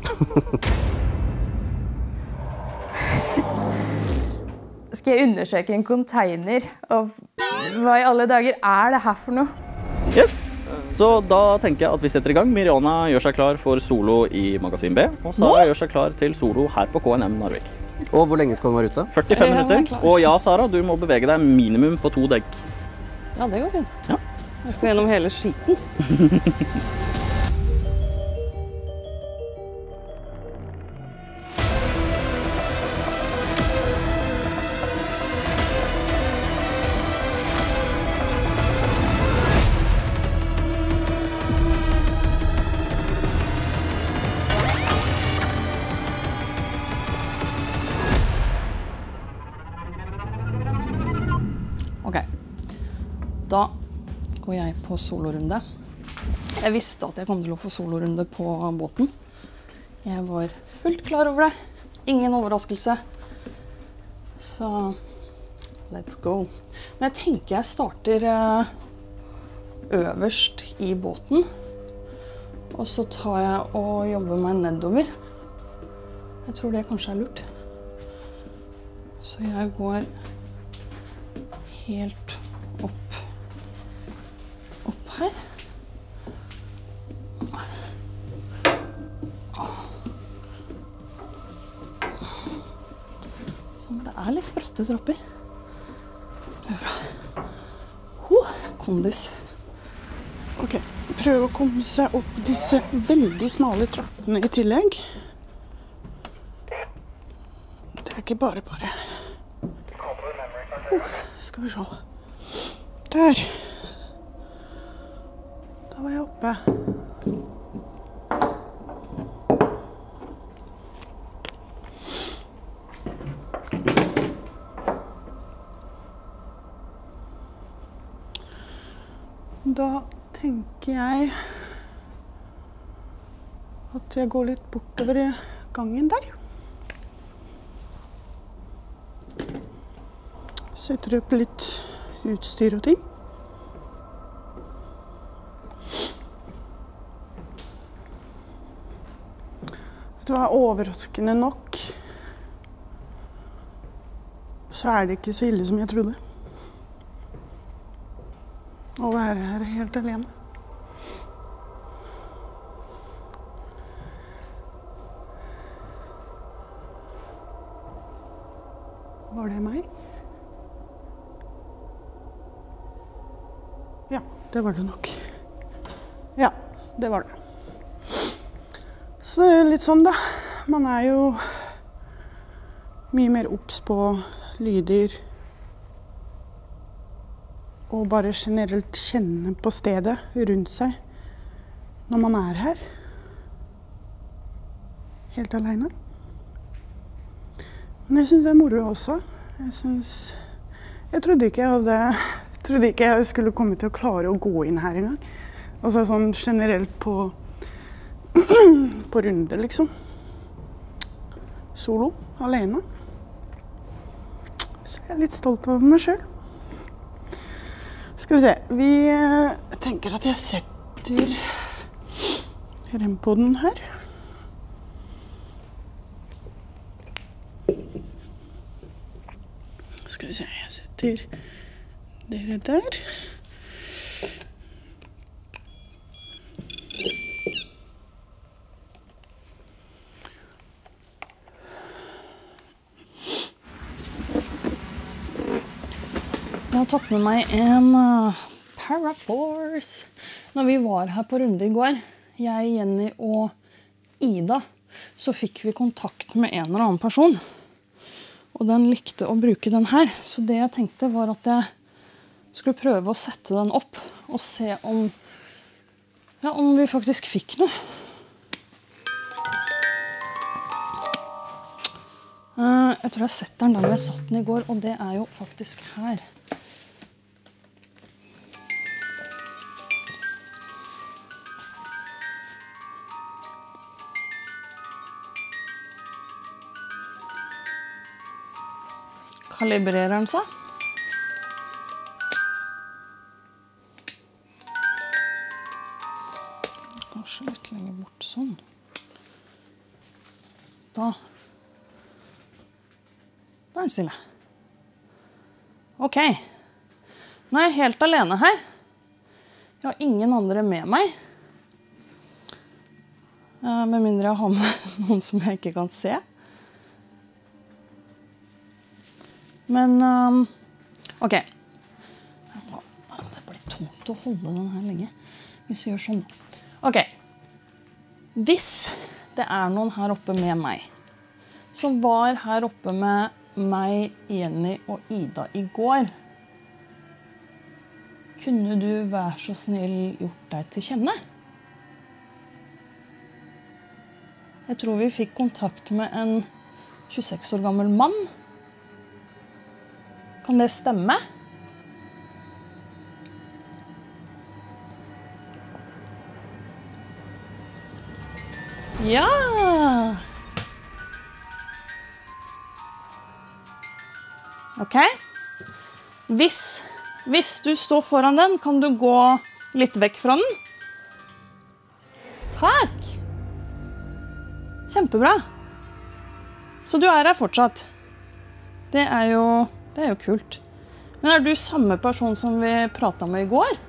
Skal jeg undersøke en container, og hva i alle dager er det her for noe? Yes! Så da tenker jeg at vi setter i gang. Mirjana gjør seg klar for solo i magasin B, og Sara gjør seg klar til solo her på K N M Narvik. Og hvor lenge skal den være ute? førtifem minutter. Og ja, Sara, du må bevege deg minimum på to dekk. Ja, det går fint. Ja. Jeg skal gjennom hele skiten. Ok, da går jeg på solorunde. Jeg visste at jeg kom til å få solorunde på båten. Jeg var fullt klar over det. Ingen overraskelse. Så let's go. Men jeg tenker jeg starter øverst i båten. Og så tar jeg og jobber meg nedover. Jeg tror det kanskje er lurt. Så jeg går helt opp, opp her. Sånn, det er litt bratte trapper. Det er bra. Huh. kondis. Ok, prøve å komme seg opp disse veldig smale trappene i tillegg. Det er ikke bare bare. Uh, skal vi se. Der. Da var jeg oppe. Da tenker jeg at jeg går litt bortover i gangen der. Setter opp litt utstyr og ting. Det var overraskende nok. Så er det ikke så ille som jeg trodde. Å være her helt alene. Var det meg? Ja, det var det nok. Ja, det var det. Så det er litt sånn da. Man er jo mye mer obs på lyder. Og bare generelt kjenne på stedet rundt seg når man er her. Helt alene. Men jeg synes det er moro også. Jeg synes... Jeg trodde ikke jeg hadde... Jeg trodde ikke jeg skulle komme til å klare å gå inn her en gang. Altså sånn generelt på... på runde, liksom. Solo, alene. Så jeg er litt stolt over meg selv. Skal vi se, vi tenker at jeg setter rempoden her. Skal vi se, jeg setter dere der. Jeg har tatt med meg en uh, Paraforce. Når vi var her på runde i går, jeg, Jenny og Ida, så fikk vi kontakt med en eller annen person. Og den likte å bruke den her. Så det jeg tenkte var at jeg skulle prøve å sette den opp og se om, ja, om vi faktisk fikk noe. Uh, jeg tror jeg setter den der hvor jeg satt den i går, og det er jo faktisk her. Kalibrerer den seg. Kanskje litt lenger bort, sånn. Da. Da er den stille. Ok. Nå er jeg helt alene her. Jeg har ingen andre med meg. Med mindre jeg har med noen som jeg ikke kan se. Men, um, ok. Det blir tungt å holde den her lenge, hvis vi gjør sånn. Ok. Hvis det er noen her oppe med meg, som var her oppe med meg, Jenny og Ida i går, kunne du være så snill gjort deg til kjenne? Jeg tror vi fikk kontakt med en tjueseks år gammel mann. Kan det stemme? Ja! Ok. Hvis, hvis du står foran den, kan du gå litt vekk fra den. Takk! Kjempebra. Så du er her fortsatt. Det er jo... Det er jo kult. Men er du samme person som vi pratet med i går?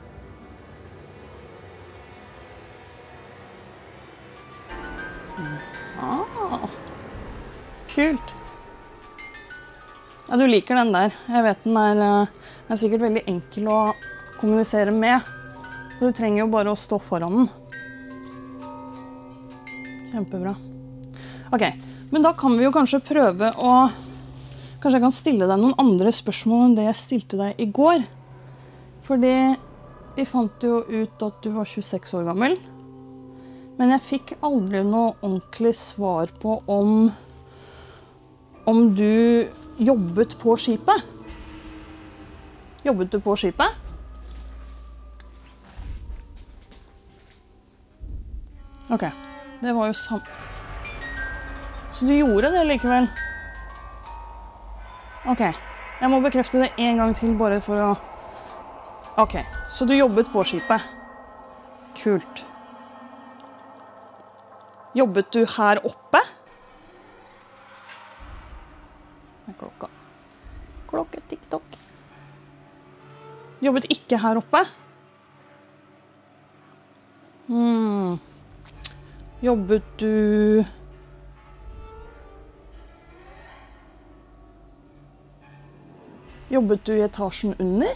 Ah, kult. Ja, du liker den der. Jeg vet den er, er sikkert veldig enkel å kommunisere med. Du trenger jo bare å stå foran den. Kjempebra. Ok, men da kan vi jo kanskje prøve å... Kanskje jeg kan stille deg noen andre spørsmål enn det jeg stilte deg i går. Fordi vi fant jo ut at du var tjueseks år gammel. Men jeg fikk aldri noe ordentlig svar på om, om du jobbet på skipet. Jobbet du på skipet? Ok, det var jo sant. Så du gjorde det likevel? Ok, jeg må bekrefte det en gang til bare for å... Ok, så du jobbet på skipet. Kult. Jobbet du her oppe? Hva er klokka? Klokke, tiktok. Jobbet ikke her oppe? Hmm. Jobbet du... Jobbet du i etasjen under?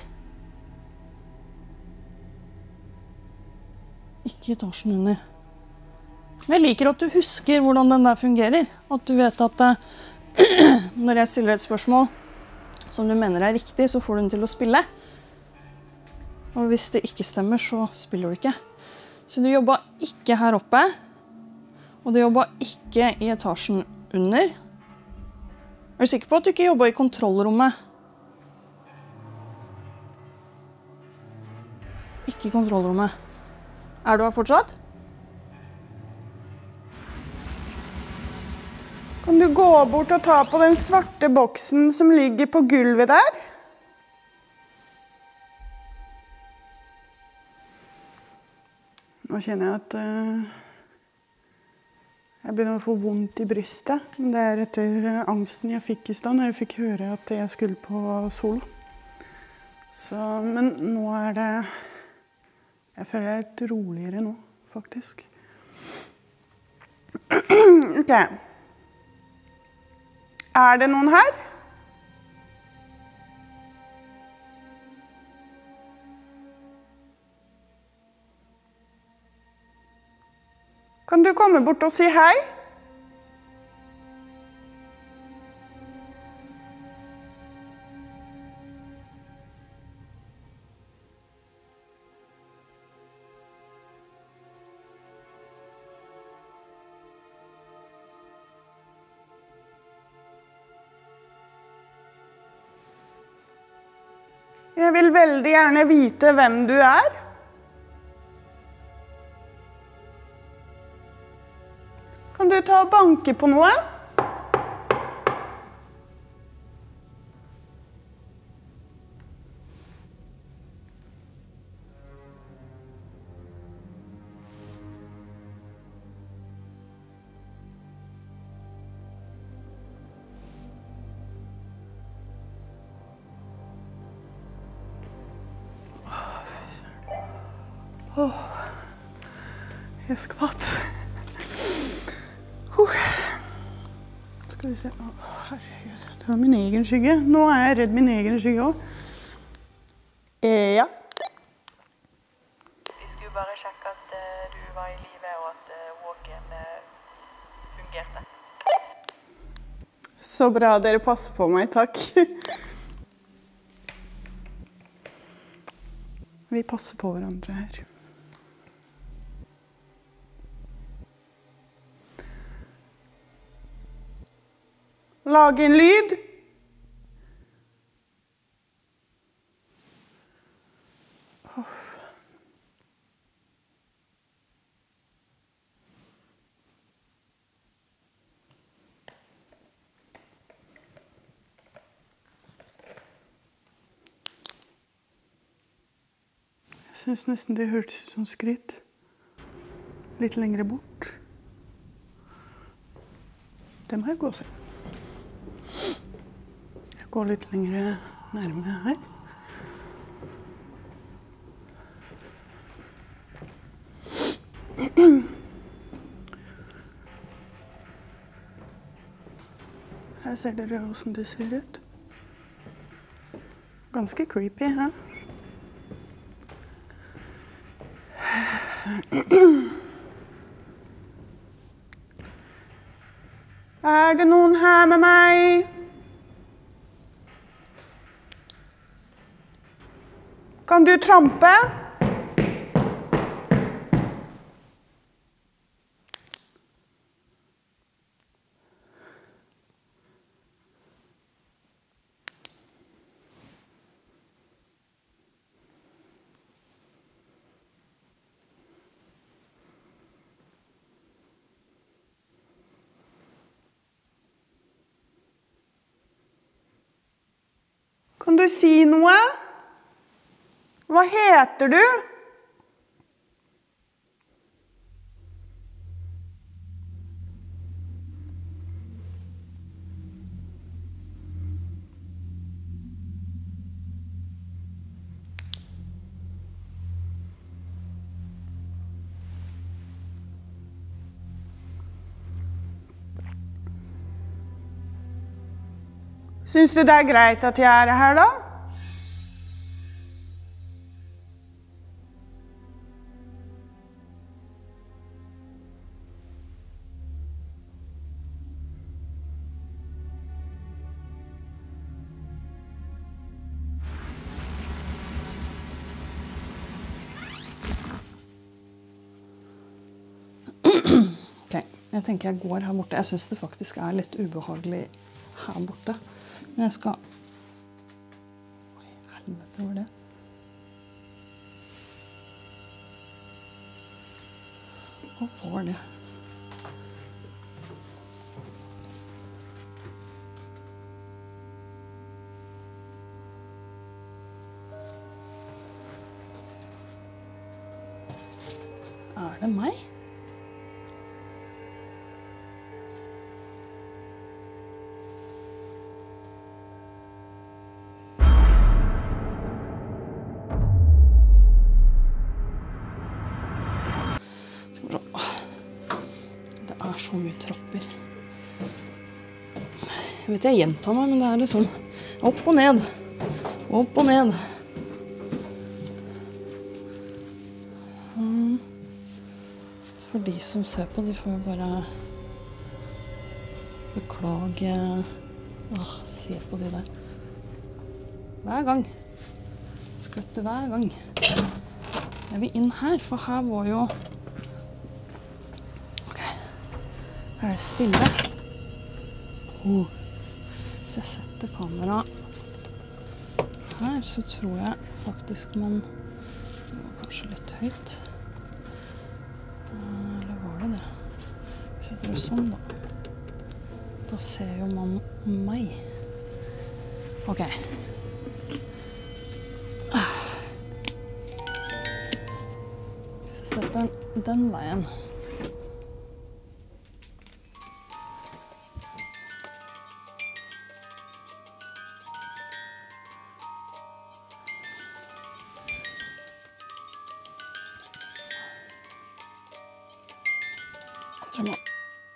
Ikke i etasjen under. Men jeg liker at du husker hvordan den der fungerer. At du vet at uh, når jeg stiller et spørsmål som du mener er riktig, så får du den til å spille. Og hvis det ikke stemmer, så spiller du ikke. Så du jobbet ikke her oppe, og du jobbet ikke i etasjen under. Er du sikker på at du ikke jobbet i kontrollrommet? Ikke i kontrollrommet. Er du her fortsatt? Kan du gå bort og ta på den svarte boksen som ligger på gulvet der? Nå kjenner jeg at uh, jeg begynner å få vondt i brystet. Det er etter uh, angsten jeg fikk i stedet, når jeg fikk høre at jeg skulle på solo. Så, men nå er det... Jeg føler jeg er litt roligere nå, faktisk. Ok. Er det noen her? Kan du komme bort og si hei? Jeg vil veldig gjerne vite hvem du er. Kan du ta og banke på noe? Åh, jeg skvatt. Uh. Skal vi se. Åh, herregud, det var min egen skygge. Nå er jeg redd min egen skygge også. Eh, ja. Vi skulle bare sjekke at uh, du var i live og at uh, walken uh, fungerte. Så bra, dere passer på meg, takk. Vi passer på hverandre her. Lage en lyd. Jeg synes nesten det hørtes ut som skritt. Litt lengre bort. Det må jeg gå og se. Jeg går litt lengre nærmere her. Her ser dere hvordan det ser ut. Ganske creepy, hæ? Er det noen her med meg? Kan du trampe? Kan du si noe? Hva heter du? Syns du det er greit at jeg er her da? Ok, jeg tenker jeg går her borte. Jeg synes det faktisk er litt ubehagelig her borte. Men jeg skal... Oi, helvete, var det? Hva var det? Er det meg? Det er så mye trapper. Jeg vet jeg gjentar meg, men det er liksom opp og ned. Opp og ned. For de som ser på, de får jo bare beklage. Åh, se på de der. Hver gang. Skvette hver gang. Jeg vil inn her, for her var jo... Ok. Her er det stille. Oh. Hvis jeg setter kamera her, så tror jeg faktisk man... Det var kanskje litt høyt. Eller var det det? Setter det sånn da. Da ser jo man meg. Ok. Hvis jeg setter den den veien. Jeg må...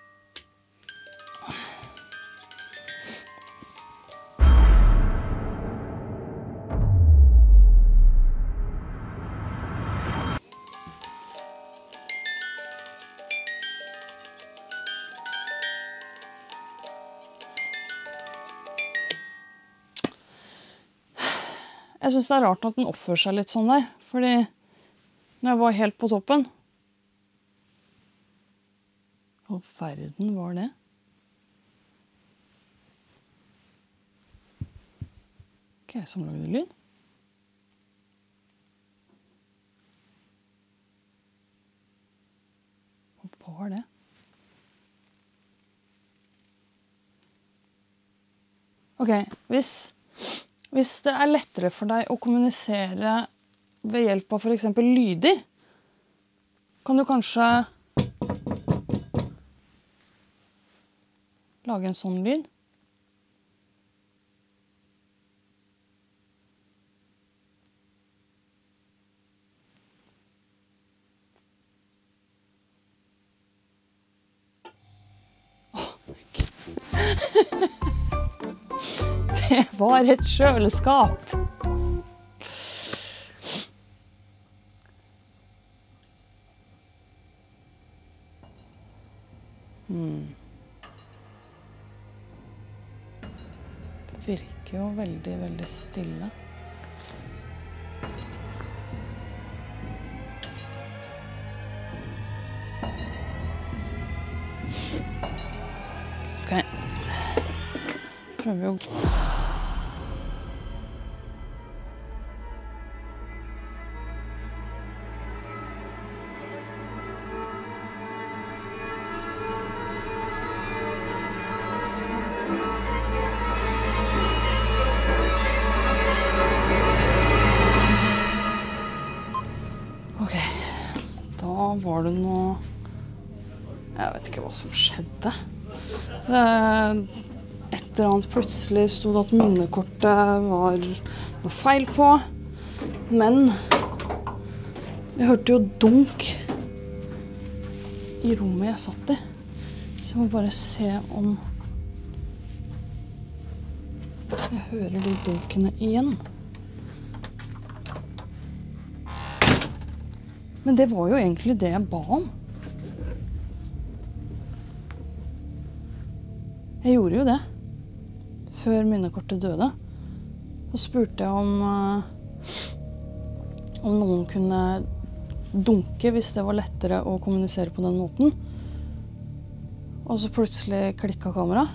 Jeg synes det er rart at den oppfører seg litt sånn der, fordi når jeg var helt på toppen, hva verden var det? Ikke jeg som lagde lyd. Hva var det? Ok, hvis, hvis det er lettere for deg å kommunisere ved hjelp av for eksempel lyder, kan du kanskje lage en sånn lyd. Åh, det var et kjøleskap. Hmm. Det virker jo veldig, veldig stille. Ok. Prøver vi å... Ok, da var det noe... Jeg vet ikke hva som skjedde. Det, et eller annet plutselig stod det at minnekortet var noe feil på. Men jeg hørte jo dunk i rommet jeg satt i. Så jeg må bare se om jeg hører de dunkene igjen. Men det var jo egentlig det jeg ba om. Jeg gjorde jo det, før minnekortet døde. Så spurte jeg om, om noen kunne dunke hvis det var lettere å kommunisere på den måten. Og så plutselig klikket kameraet.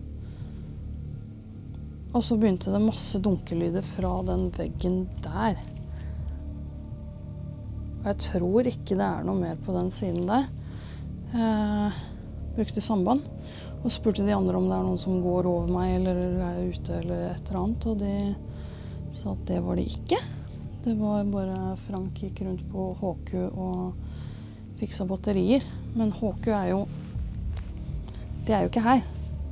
Og så begynte det masse dunkelyder fra den veggen der. Og jeg tror ikke det er noe mer på den siden der. Jeg brukte samband. Og spurte de andre om det er noen som går over meg eller er ute eller et eller annet. Og de sa at det var det ikke. Det var bare Frank gikk rundt på H Q og fiksa batterier. Men H Q er jo... De er jo ikke her.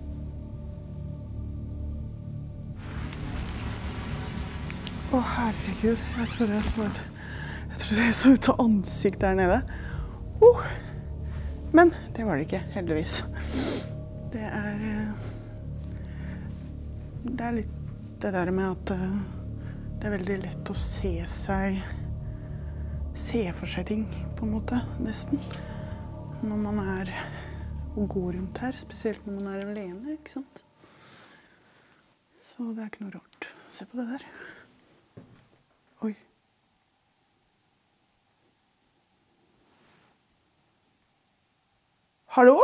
Å, herregud. Jeg trodde jeg så et, jeg trodde jeg så et ansikt der nede. Uh. Men det var det ikke, heldigvis. Det er... Det er litt det der med at det er veldig lett å se seg... Se for seg ting, på en måte, nesten. Når man er... Og går rundt her, spesielt når man er alene, ikke sant? Så det er ikke noe rart. Se på det der. Oi. Hallo?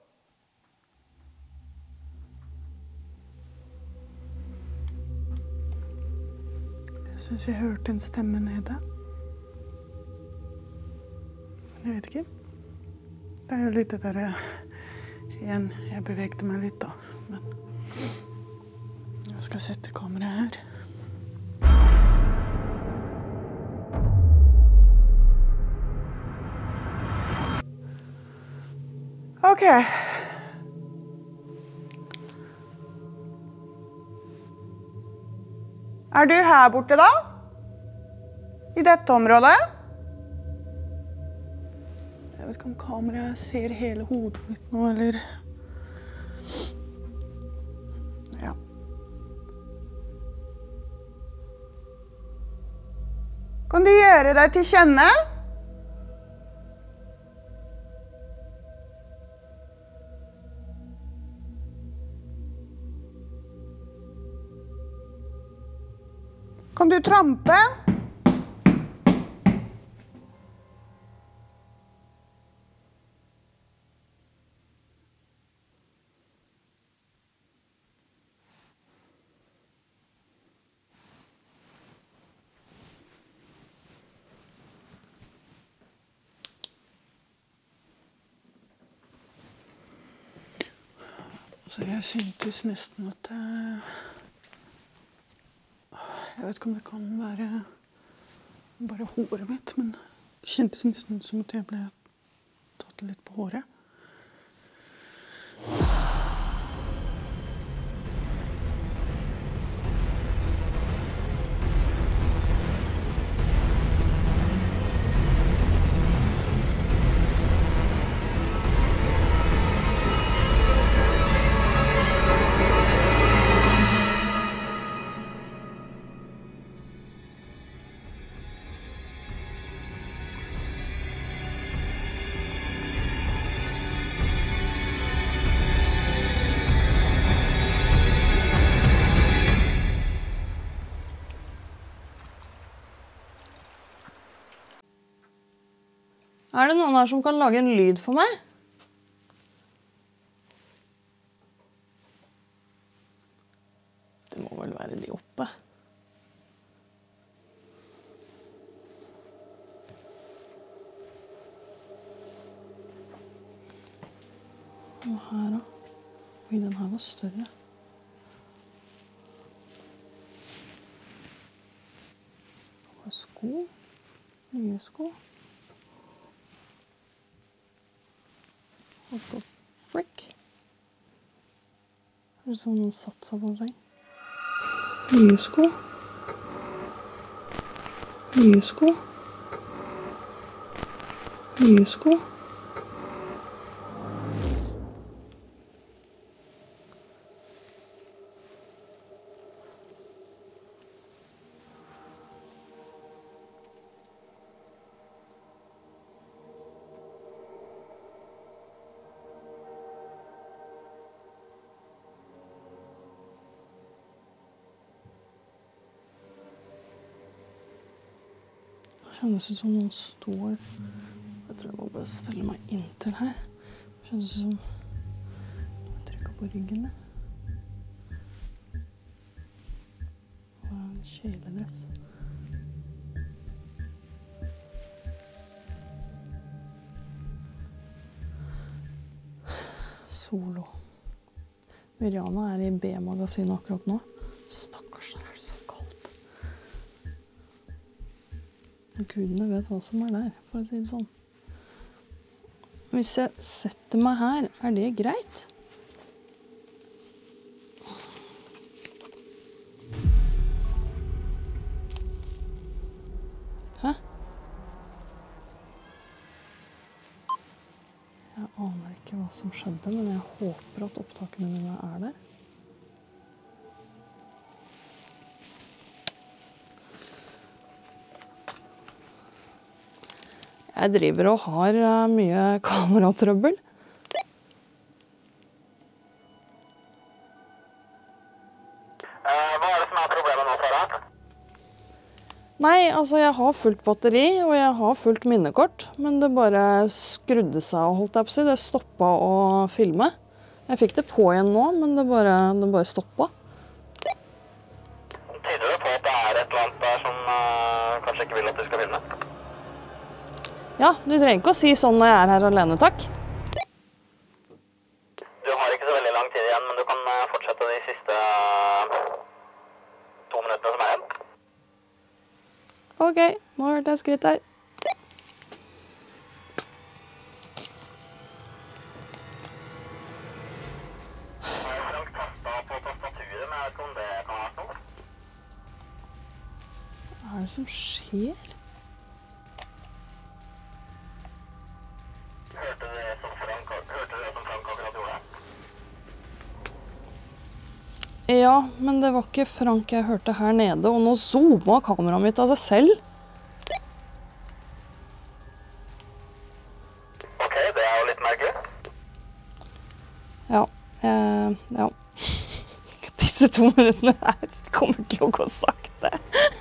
Jeg synes jeg hørte en stemme nede. Men jeg vet ikke. Det er jo litt det der... Igjen, jeg bevegte meg litt da. Men jeg skal sette kameraet her. Ok. Er du her borte da? I dette området? Jeg vet ikke om kameraet ser hele hodet mitt nå, eller... Ja. Kan du gjøre deg til kjenne? Kan du trampe? Så jeg syntes nesten at jeg... Jeg vet ikke om det kan være bare håret mitt, men det kjentes nesten som at jeg ble tatt litt på håret. Er det noen her som kan lage en lyd for meg? Det må vel være de oppe. Og her da. Oi, den her var større. Og sko. Nye sko. What the frick? Er det sånn noen satt seg på en seng? Nye sko. Nye sko. Nye sko. Det kjennes ut som noen står. Jeg tror jeg må bare stelle meg inntil her. Det kjennes ut som noen trykker på ryggen min. Og en kjeledress. Solo. Miriana er i B-magasinet akkurat nå. Stakkars, der er det så kaldt. Gudene vet hva som er der, for å si det sånn. Hvis jeg setter meg her, er det greit? Hæ? Jeg aner ikke hva som skjedde, men jeg håper at opptakene mine er der. Jeg driver og har mye kameratrøbbel. Hva er det som er problemet nå, Sara? Nei, altså jeg har fullt batteri, og jeg har fullt minnekort, men det bare skrudde seg og holdt jeg på å si. Det stoppet å filme. Jeg fikk det på igjen nå, men det bare, det bare stoppet. Tyder det på at det er et eller annet der som uh, kanskje ikke vil at du skal filme? Ja, du trenger ikke å si sånn når jeg er her alene, takk. Du har ikke så veldig lang tid igjen, men du kan fortsette de siste to minuttene som er igjen. Ok, nå hørte jeg skritt her. Har jeg Frank tastet på tastaturet, men jeg vet ikke om det kan ha vært noe. Hva er det som skjer? Hørte du det som Frank, hørte du det som Frank akkurat gjorde? Ja, men det var ikke Frank jeg hørte her nede, og nå zoomet kameraet mitt av seg selv. Ok, det er jo litt merkelig. Ja, eh, ja. Disse to minuttene her kommer til å gå sakte.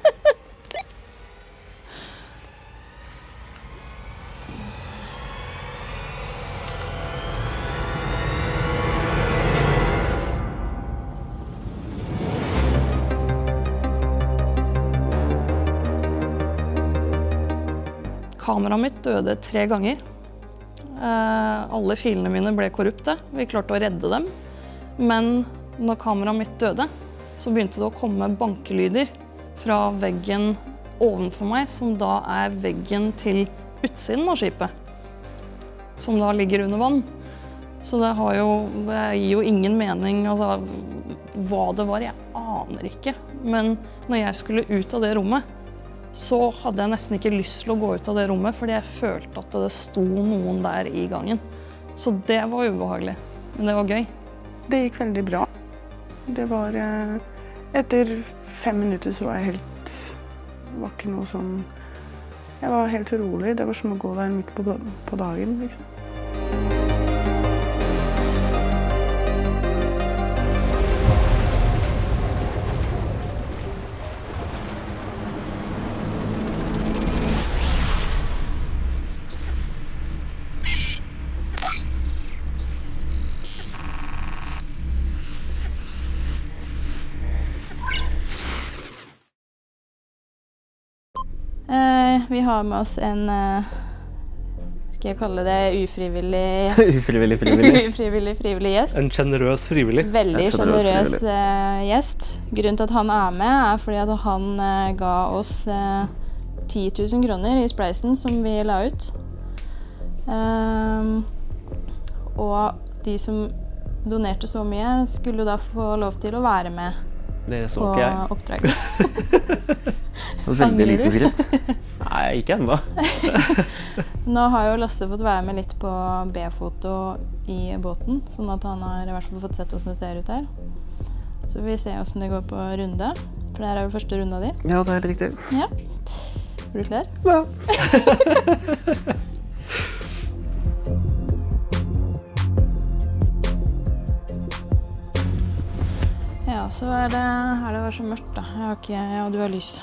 Kameraet mitt døde tre ganger. Eh, alle filene mine ble korrupte. Vi klarte å redde dem. Men når kameraet mitt døde, så begynte det å komme bankelyder fra veggen ovenfor meg, som da er veggen til utsiden av skipet. Som da ligger under vann. Så det, har jo, det gir jo ingen mening, altså hva det var, jeg aner ikke. Men når jeg skulle ut av det rommet, så hadde jeg nesten ikke lyst til å gå ut av det rommet, fordi jeg følte at det sto noen der i gangen. Så det var ubehagelig, men det var gøy. Det gikk veldig bra. Det var, etter fem minutter så var jeg helt, det var ikke noe sånn, jeg var helt rolig. Det var som å gå der midt på, på dagen, liksom. vi har med oss en, uh, skal jeg kalle det ufrivillig, ufrivillig, frivillig. ufrivillig, frivillig gjest. En generøs frivillig. Veldig generøs uh, gjest. Grunnen til at han er med er fordi at han uh, ga oss uh, ti tusen kroner i spleisen som vi la ut. Um, og de som donerte så mye skulle da få lov til å være med. Det så på ikke jeg. Oppdraget. Veldig lite skritt. Nei, ikke ennå. Nå har jo Lasse fått være med litt på B-foto i båten, sånn at han har i hvert fall fått sett hvordan det ser ut her. Så vi ser hvordan det går på runde, for det her er jo første runde av de. Ja, det er helt riktig. Ja. Er du klar? Ja. Ja, så er det, her det var så mørkt da. Jeg har ikke, ja, du har lys.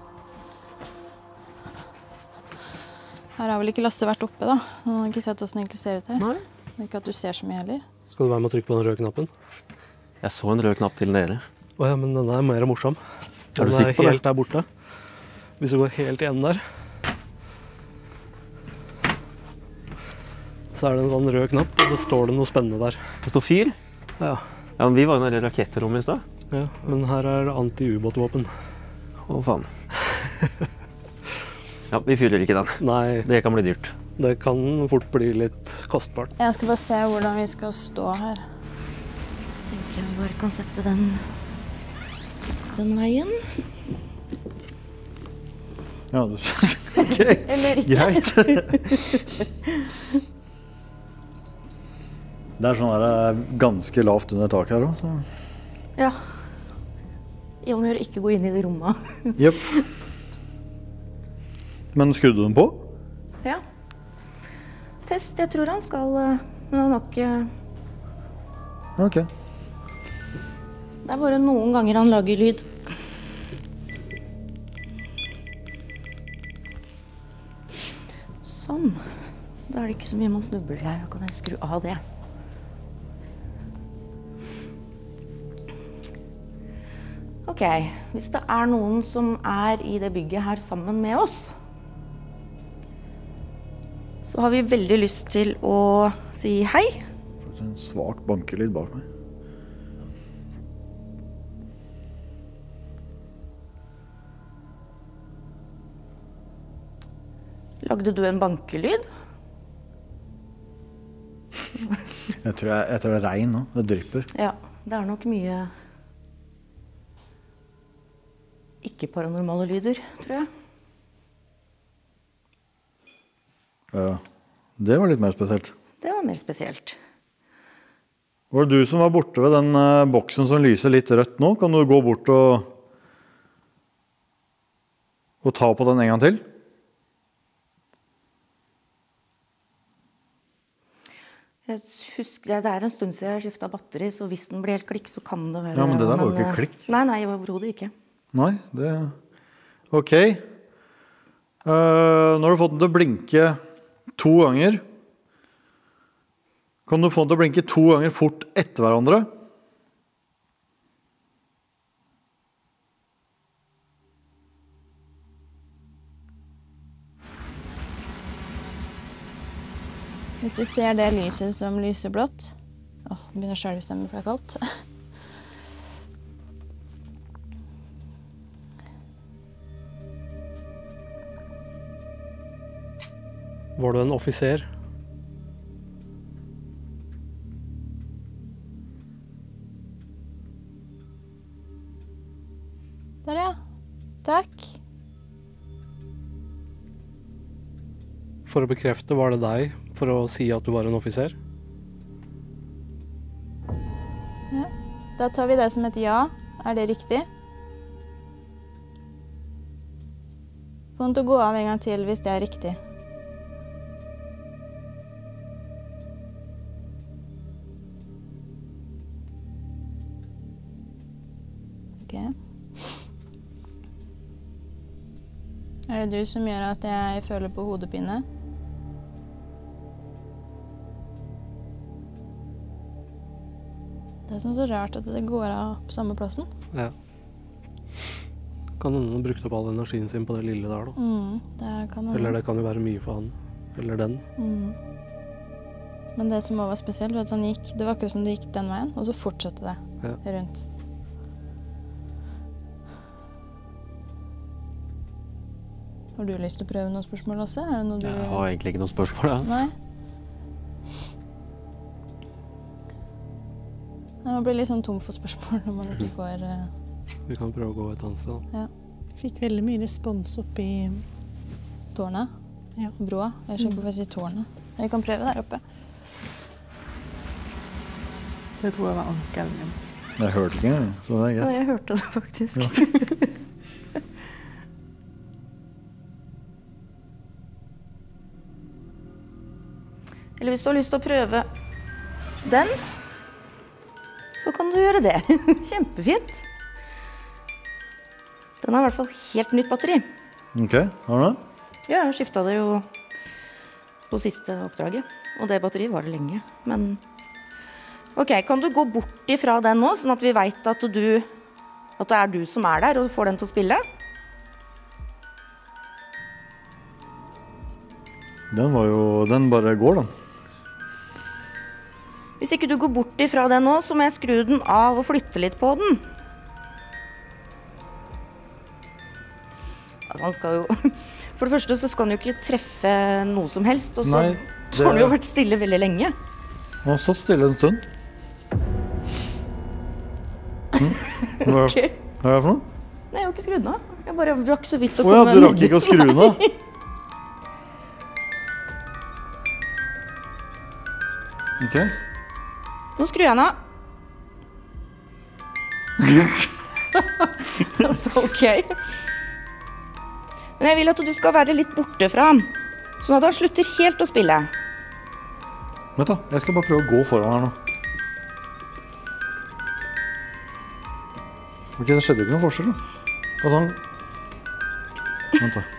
Her har vel ikke Lasse vært oppe da. Han har ikke sett hvordan det egentlig ser ut her. Nei. Ikke at du ser så mye heller. Skal du være med å trykke på den røde knappen? Jeg så en rød knapp til nede. Åja, men denne er mer morsom. Er du sikker på det? Den er helt der borte. Hvis du går helt i enden der, så er det en sånn rød knapp, og så står det noe spennende der. Det står fyr? Ja. Ja, men vi var jo nede i rakettrommet i sted. Ja, men her er det anti-ubåtvåpen. Å, faen. Ja, vi fyrer ikke den. Nei. Det kan bli dyrt. Det kan fort bli litt kostbart. Jeg skal bare se hvordan vi skal stå her. Jeg tenker jeg bare kan sette den, den veien. Ja, du... Ok, Eller ikke. greit. Det er sånn der ganske lavt under taket her også. Ja. I om å gjøre ikke gå inn i det rommet. Jep. Men skrudde du den på? Ja. Test, jeg tror han skal, men han har ikke... Ok. Det er bare noen ganger han lager lyd. Sånn. Da er det ikke så mye man snubler her. Da kan jeg skru av det. Ok, hvis det er noen som er i det bygget her sammen med oss, så har vi veldig lyst til å si hei. En svak bankelyd bak meg. Lagde du en bankelyd? Jeg tror, jeg, jeg tror det er regn nå, det drypper. Ja, det er nok mye ikke paranormale lyder, tror jeg. Ja, det var litt mer spesielt. Det var mer spesielt. Var det du som var borte ved den uh, boksen som lyser litt rødt nå? Kan du gå bort og, og ta på den en gang til? Jeg husker, det er en stund siden jeg har skiftet batteri, så hvis den blir helt klikk, så kan det være... Ja, men det der var jo ikke uh, klikk. Nei, nei, overhodet ikke. Nei, det... Ok. Uh, nå har du fått den til å blinke to ganger. Kan du få den til å blinke to ganger fort etter hverandre? Hvis du ser det lyset som lyser blått, åh, det begynner selv å stemme for det er kaldt. Var du en offiser? Der ja, takk. For å bekrefte, var det deg for å si at du var en offiser? Ja. Da tar vi det som et ja. Er det riktig? Få den til å gå av en gang til hvis det er riktig. Ok. Er det du som gjør at jeg føler på hodepine? Det er som så rart at det går av på samme plassen. Ja. Kan hende brukt opp all energien sin på det lille der da. Mm, det kan hende. Eller det kan jo være mye for han. Eller den. Mm. Men det som også var spesielt, var at han gikk, det var akkurat som det gikk den veien, og så fortsatte det ja. rundt. Har du lyst til å prøve noen spørsmål også? Er det noe du... Jeg har egentlig ikke noen spørsmål. Altså. Nei? Man blir litt sånn tom for spørsmål når man ikke får... Uh... Vi kan prøve å gå et annet sted. Ja. Fikk veldig mye respons oppi... Tårnet? Ja. Broa? Jeg skjønner hvorfor jeg sier tårnet. Vi kan prøve der oppe. Det tror jeg var ankelen min. Jeg hørte ikke, så det er greit. Ja, jeg hørte det faktisk. Ja. Eller hvis du har lyst til å prøve den, så kan du gjøre det. Kjempefint. Den har i hvert fall helt nytt batteri. Ok, har du det? Ja, jeg skiftet det jo på siste oppdraget, og det batteriet var det lenge. Men ok, kan du gå bort ifra den nå, sånn at vi vet at, du, at det er du som er der og får den til å spille? Den var jo, den bare går da. Hvis ikke du går bort ifra den nå, så må jeg skru den av og flytte litt på den. Altså han skal jo... For det første så skal han jo ikke treffe noe som helst, og så Nei, det... har han jo vært stille veldig lenge. Han har stått stille en stund. Mm. Hva, Ok. hva er det for noe? Nei, jeg har ikke skrudd den av. Jeg bare rakk så vidt å Å komme... ja, du rakk ikke å skru den av? Ok. Nå skrur jeg den av. Altså, ok. Men jeg vil at du skal være litt borte fra han, sånn at han slutter helt å spille. Vent da, jeg skal bare prøve å gå foran her nå. Ok, det skjedde ikke noen forskjell da. Altså han... Vent da.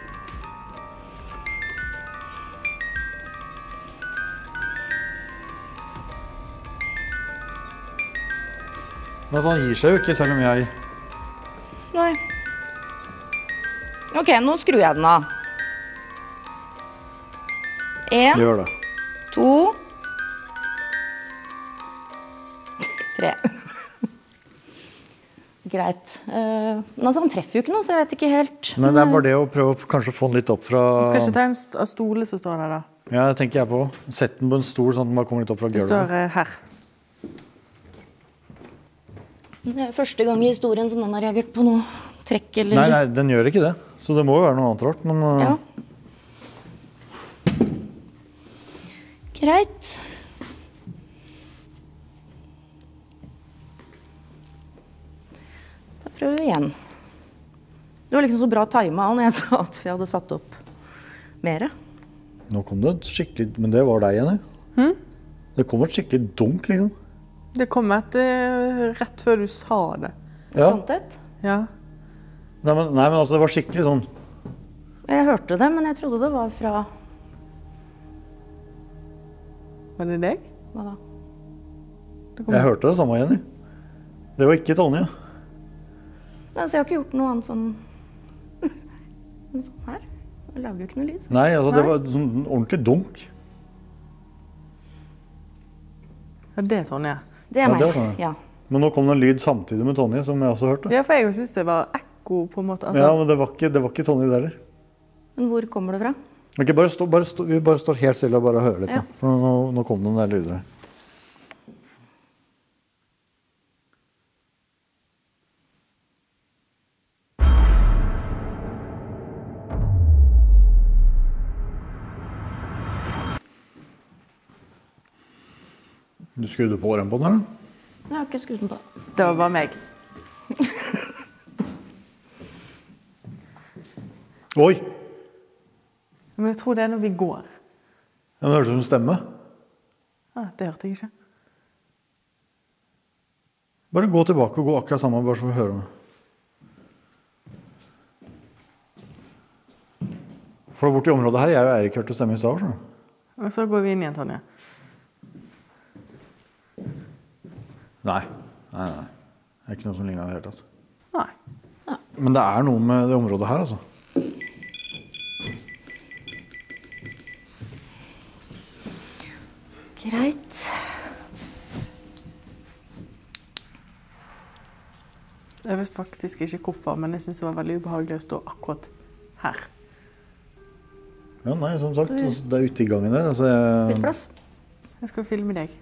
Men altså, han gir seg jo ikke, selv om jeg... Nei. Ok, nå skrur jeg den av. En. Gjør det. To. Tre. Greit. Uh, men altså, han treffer jo ikke noe, så jeg vet ikke helt. Men det er bare det å prøve å kanskje få den litt opp fra... Man skal ikke ta en st stole som står der da. Ja, det tenker jeg på. Sett den på en stol sånn at den bare kommer litt opp fra Det gulvet. står uh, her. Det er første gang i historien som den har reagert på noe trekk eller... Nei, nei, den gjør ikke det. Så det må jo være noe annet rart, men... Uh... Ja. Greit. Da prøver vi igjen. Det var liksom så bra timet når jeg sa at vi hadde satt opp mere. Nå kom det et skikkelig... Men det var deg igjen, ja. Hm? Det kom et skikkelig dunk, liksom. Det kom et uh, rett før du sa det. Ja. Sånt et? Ja. Nei men, nei, men altså, det var skikkelig sånn... Jeg hørte det, men jeg trodde det var fra... Var det deg? Hva da? Jeg hørte det samme, Jenny. Det var ikke Tonje. Nei, så jeg har ikke gjort noe annet sånn... Men sånn her. Jeg lager jo ikke noe lyd. Nei, altså, det var sånn ordentlig dunk. Ja, det er Tonje. Det er Ja, meg, det var Tonje. ja. Men nå kom det en lyd samtidig med Tonje, som jeg også hørte. Ja, for jeg synes det var ekko på en måte. Altså. Ja, men det var ikke, det var ikke Tonje det heller. Men hvor kommer det fra? Ok, bare stå, bare stå, vi bare står helt stille og bare hører litt Ja. nå. For nå, nå kom det noen der lyder her. Du skrudde på åren på den her, da? Jeg har ikke skrudd den på. Det var bare meg. Oi! Men jeg tror det er når vi går. Ja, det hørtes ut som en stemme. Ah, det hørte jeg ikke. Bare gå tilbake og gå akkurat sammen, bare så vi hører det. For borti området her, jeg og Erik hørte stemme i stad, så. Og så går vi inn igjen, Tonje. Nei, nei, nei. Det er ikke noe som ligner det hele tatt. Nei. Men Men det er noe med det området her, altså. Greit. Jeg vet faktisk ikke hvorfor, men jeg synes det var veldig ubehagelig å stå akkurat her. Ja, nei, som sagt, altså, det er ute i gangen der. Altså, jeg... Litt plass. Jeg skal filme deg.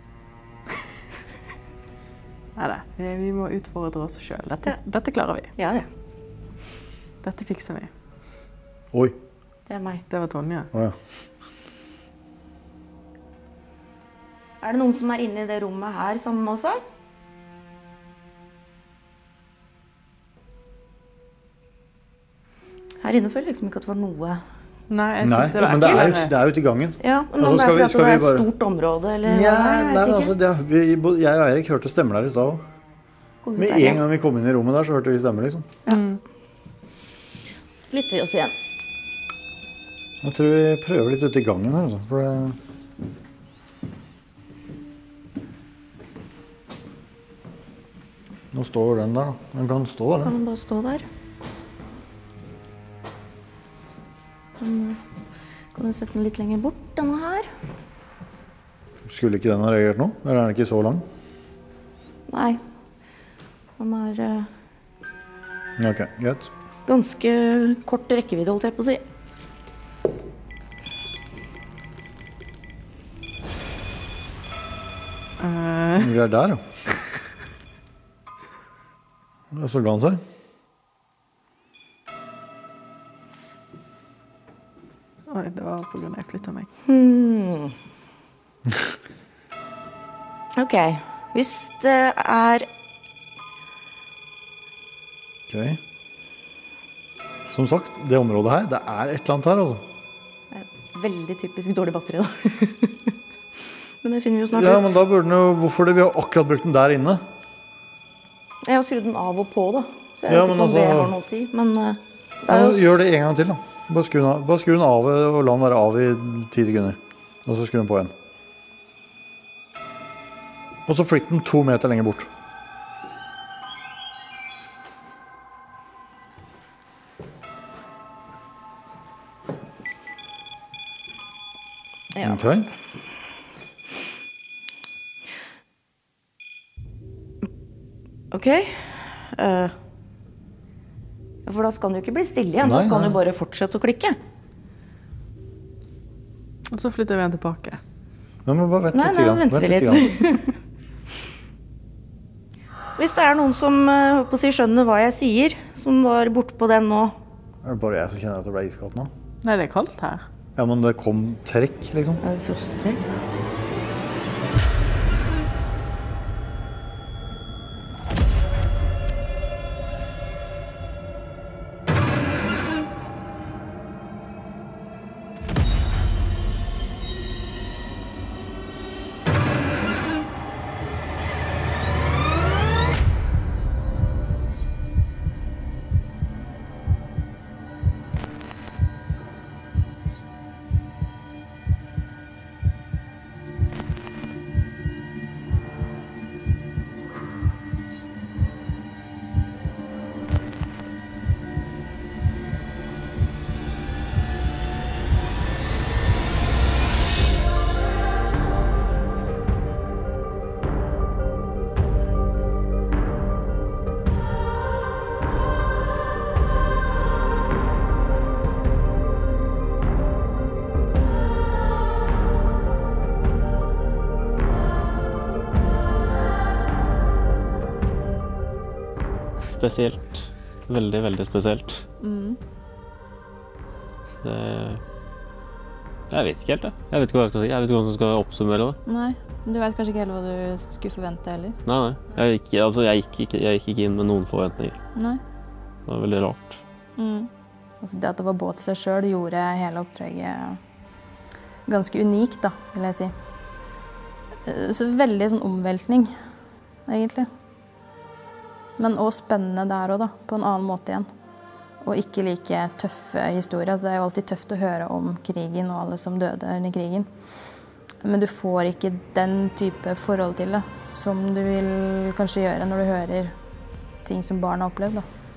Neida, vi, vi må utfordre oss selv. Dette, ja. Dette klarer vi. Ja, ja. Dette fikser vi. Oi. Det er meg. Det var Tonje. Å, ja. Er det noen som er inne i det rommet her sammen også? Her inne føler jeg liksom ikke at det var noe... Nei, jeg synes nei, det var men det er, jo, det er jo ute i gangen. Ja, men om det er fordi at det er et bare... stort område, eller... Ja, nei, nei, men altså, det, vi, jeg og Erik hørte stemmer der i stad. Med en gang vi kom inn i rommet der, så hørte vi stemmer, liksom. Ja. Lytter vi oss igjen. Jeg tror vi prøver litt ute i gangen her, altså, for det... Nå står den der, da. Den kan stå der. Kan den bare stå der? Den, kan du sette den litt lenger bort, denne her? Skulle ikke den ha reagert nå? Eller er den ikke så lang? Nei. Den er... Uh, ja, ok, greit. Ganske kort rekkevidde, holdt jeg på å si. Uh. Vi er der, ja. Så ga han seg. Oi, det var på grunn av jeg flyttet meg. Hmm. Ok, hvis det er... Ok. Som sagt, det området her, det er et eller annet her, altså. Det er veldig typisk dårlig batteri, da. Men det finner vi jo snart ja, ut. Ja, men da burde den jo... Hvorfor det? Vi har akkurat brukt den der inne. Jeg har skrudd den av og på, da. Så jeg ja, vet ikke om altså, det har noe å si, men... Uh, det er jo... Gjør det en gang til, da. Bare skru den av, bare skru den av og la den være av i ti sekunder. Og så skru den på igjen. Og så flytt den to meter lenger bort. Ja. Ok. Ok. Uh, for da skal den jo ikke bli stille igjen. Nei, da skal den nei. jo bare fortsette å klikke. Og så flytter vi den tilbake. Nei, men bare vent nei, litt. Nei, venter vi litt. Hvis det er noen som uh, på å si, skjønner hva jeg sier, som var borte på den nå. Er det bare jeg som kjenner at det ble iskaldt nå? Nei, det er kaldt her. Ja, men det kom trekk, liksom. Er det frosttrekk? Spesielt. Veldig, veldig spesielt. Mm. Det... Jeg vet ikke helt, jeg. Jeg vet ikke hva jeg skal si. Jeg vet ikke hva som skal oppsummere det. Nei, men du vet kanskje ikke heller hva du skulle forvente heller. Nei, nei. Jeg gikk, altså, jeg gikk, ikke, jeg gikk ikke inn med noen forventninger. Nei. Det var veldig rart. Mm. Altså, det at det var båt i seg selv gjorde hele oppdraget ganske unikt, da, vil jeg si. Så veldig sånn omveltning, egentlig. Men også spennende der også, da, på en annen måte igjen. Og ikke like tøffe historier. Altså, det er jo alltid tøft å høre om krigen og alle som døde under krigen. Men du får ikke den type forhold til det, som du vil kanskje gjøre når du hører ting som barn har opplevd, da.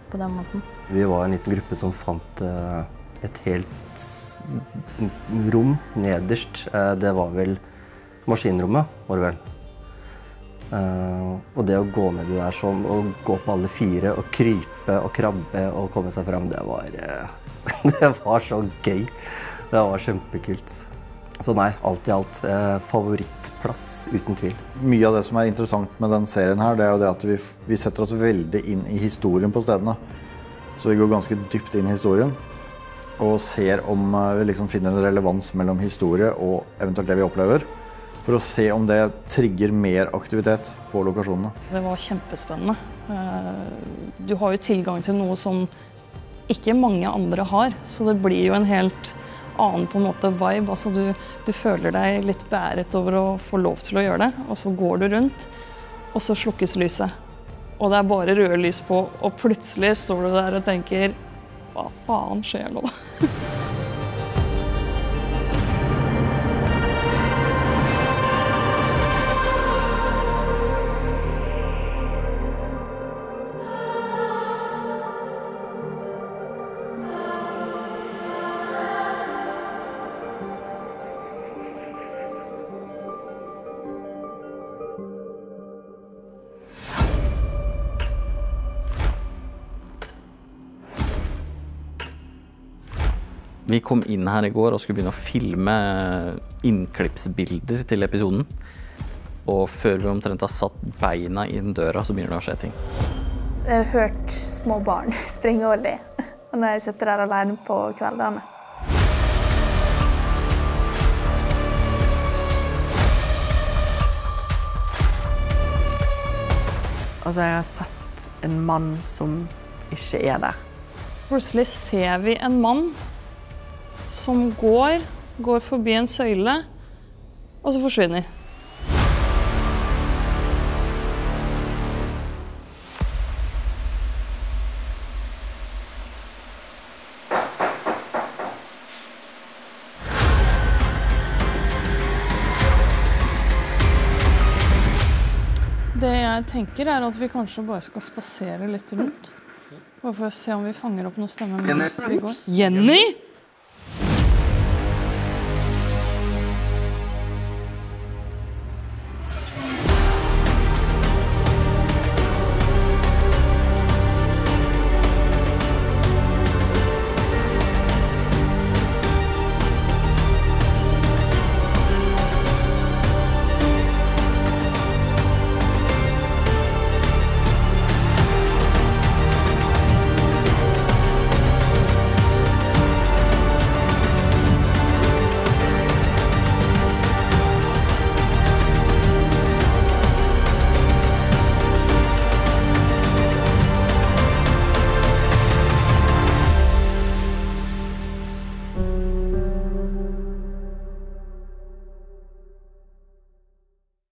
på den måten. Vi var en liten gruppe som fant uh, et helt rom nederst. Uh, det var vel maskinrommet, var det vel. Uh, og det å gå ned i der sånn, og gå på alle fire, og krype og krabbe og komme seg frem, det var, uh, det var så gøy. Det var kjempekult. Så nei, alt i alt, uh, favorittplass, uten tvil. Mye av det som er interessant med den serien her, det er jo det at vi, vi setter oss veldig inn i historien på stedene. Så vi går ganske dypt inn i historien, og ser om uh, vi liksom finner en relevans mellom historie og eventuelt det vi opplever, for å se om det trigger mer aktivitet på lokasjonene. Det var kjempespennende. Du har jo tilgang til noe som ikke mange andre har, så det blir jo en helt annen på en måte vibe. Altså du, du føler deg litt beæret over å få lov til å gjøre det, og så går du rundt, og så slukkes lyset. Og det er bare røde lys på, og plutselig står du der og tenker, hva faen skjer nå? Vi kom inn her i går og skulle begynne å filme innklippsbilder til episoden. Og før vi omtrent har satt beina inn døra, så begynner det å skje ting. Jeg har hørt små barn springe og le når jeg sitter der alene på kveldene. Altså, jeg har sett en mann som ikke er der. Plutselig ser vi en mann som går, går forbi en søyle, og så forsvinner. Det jeg tenker er at vi kanskje bare skal spasere litt rundt. Bare for å se om vi fanger opp noen stemmer mens vi går. Jenny?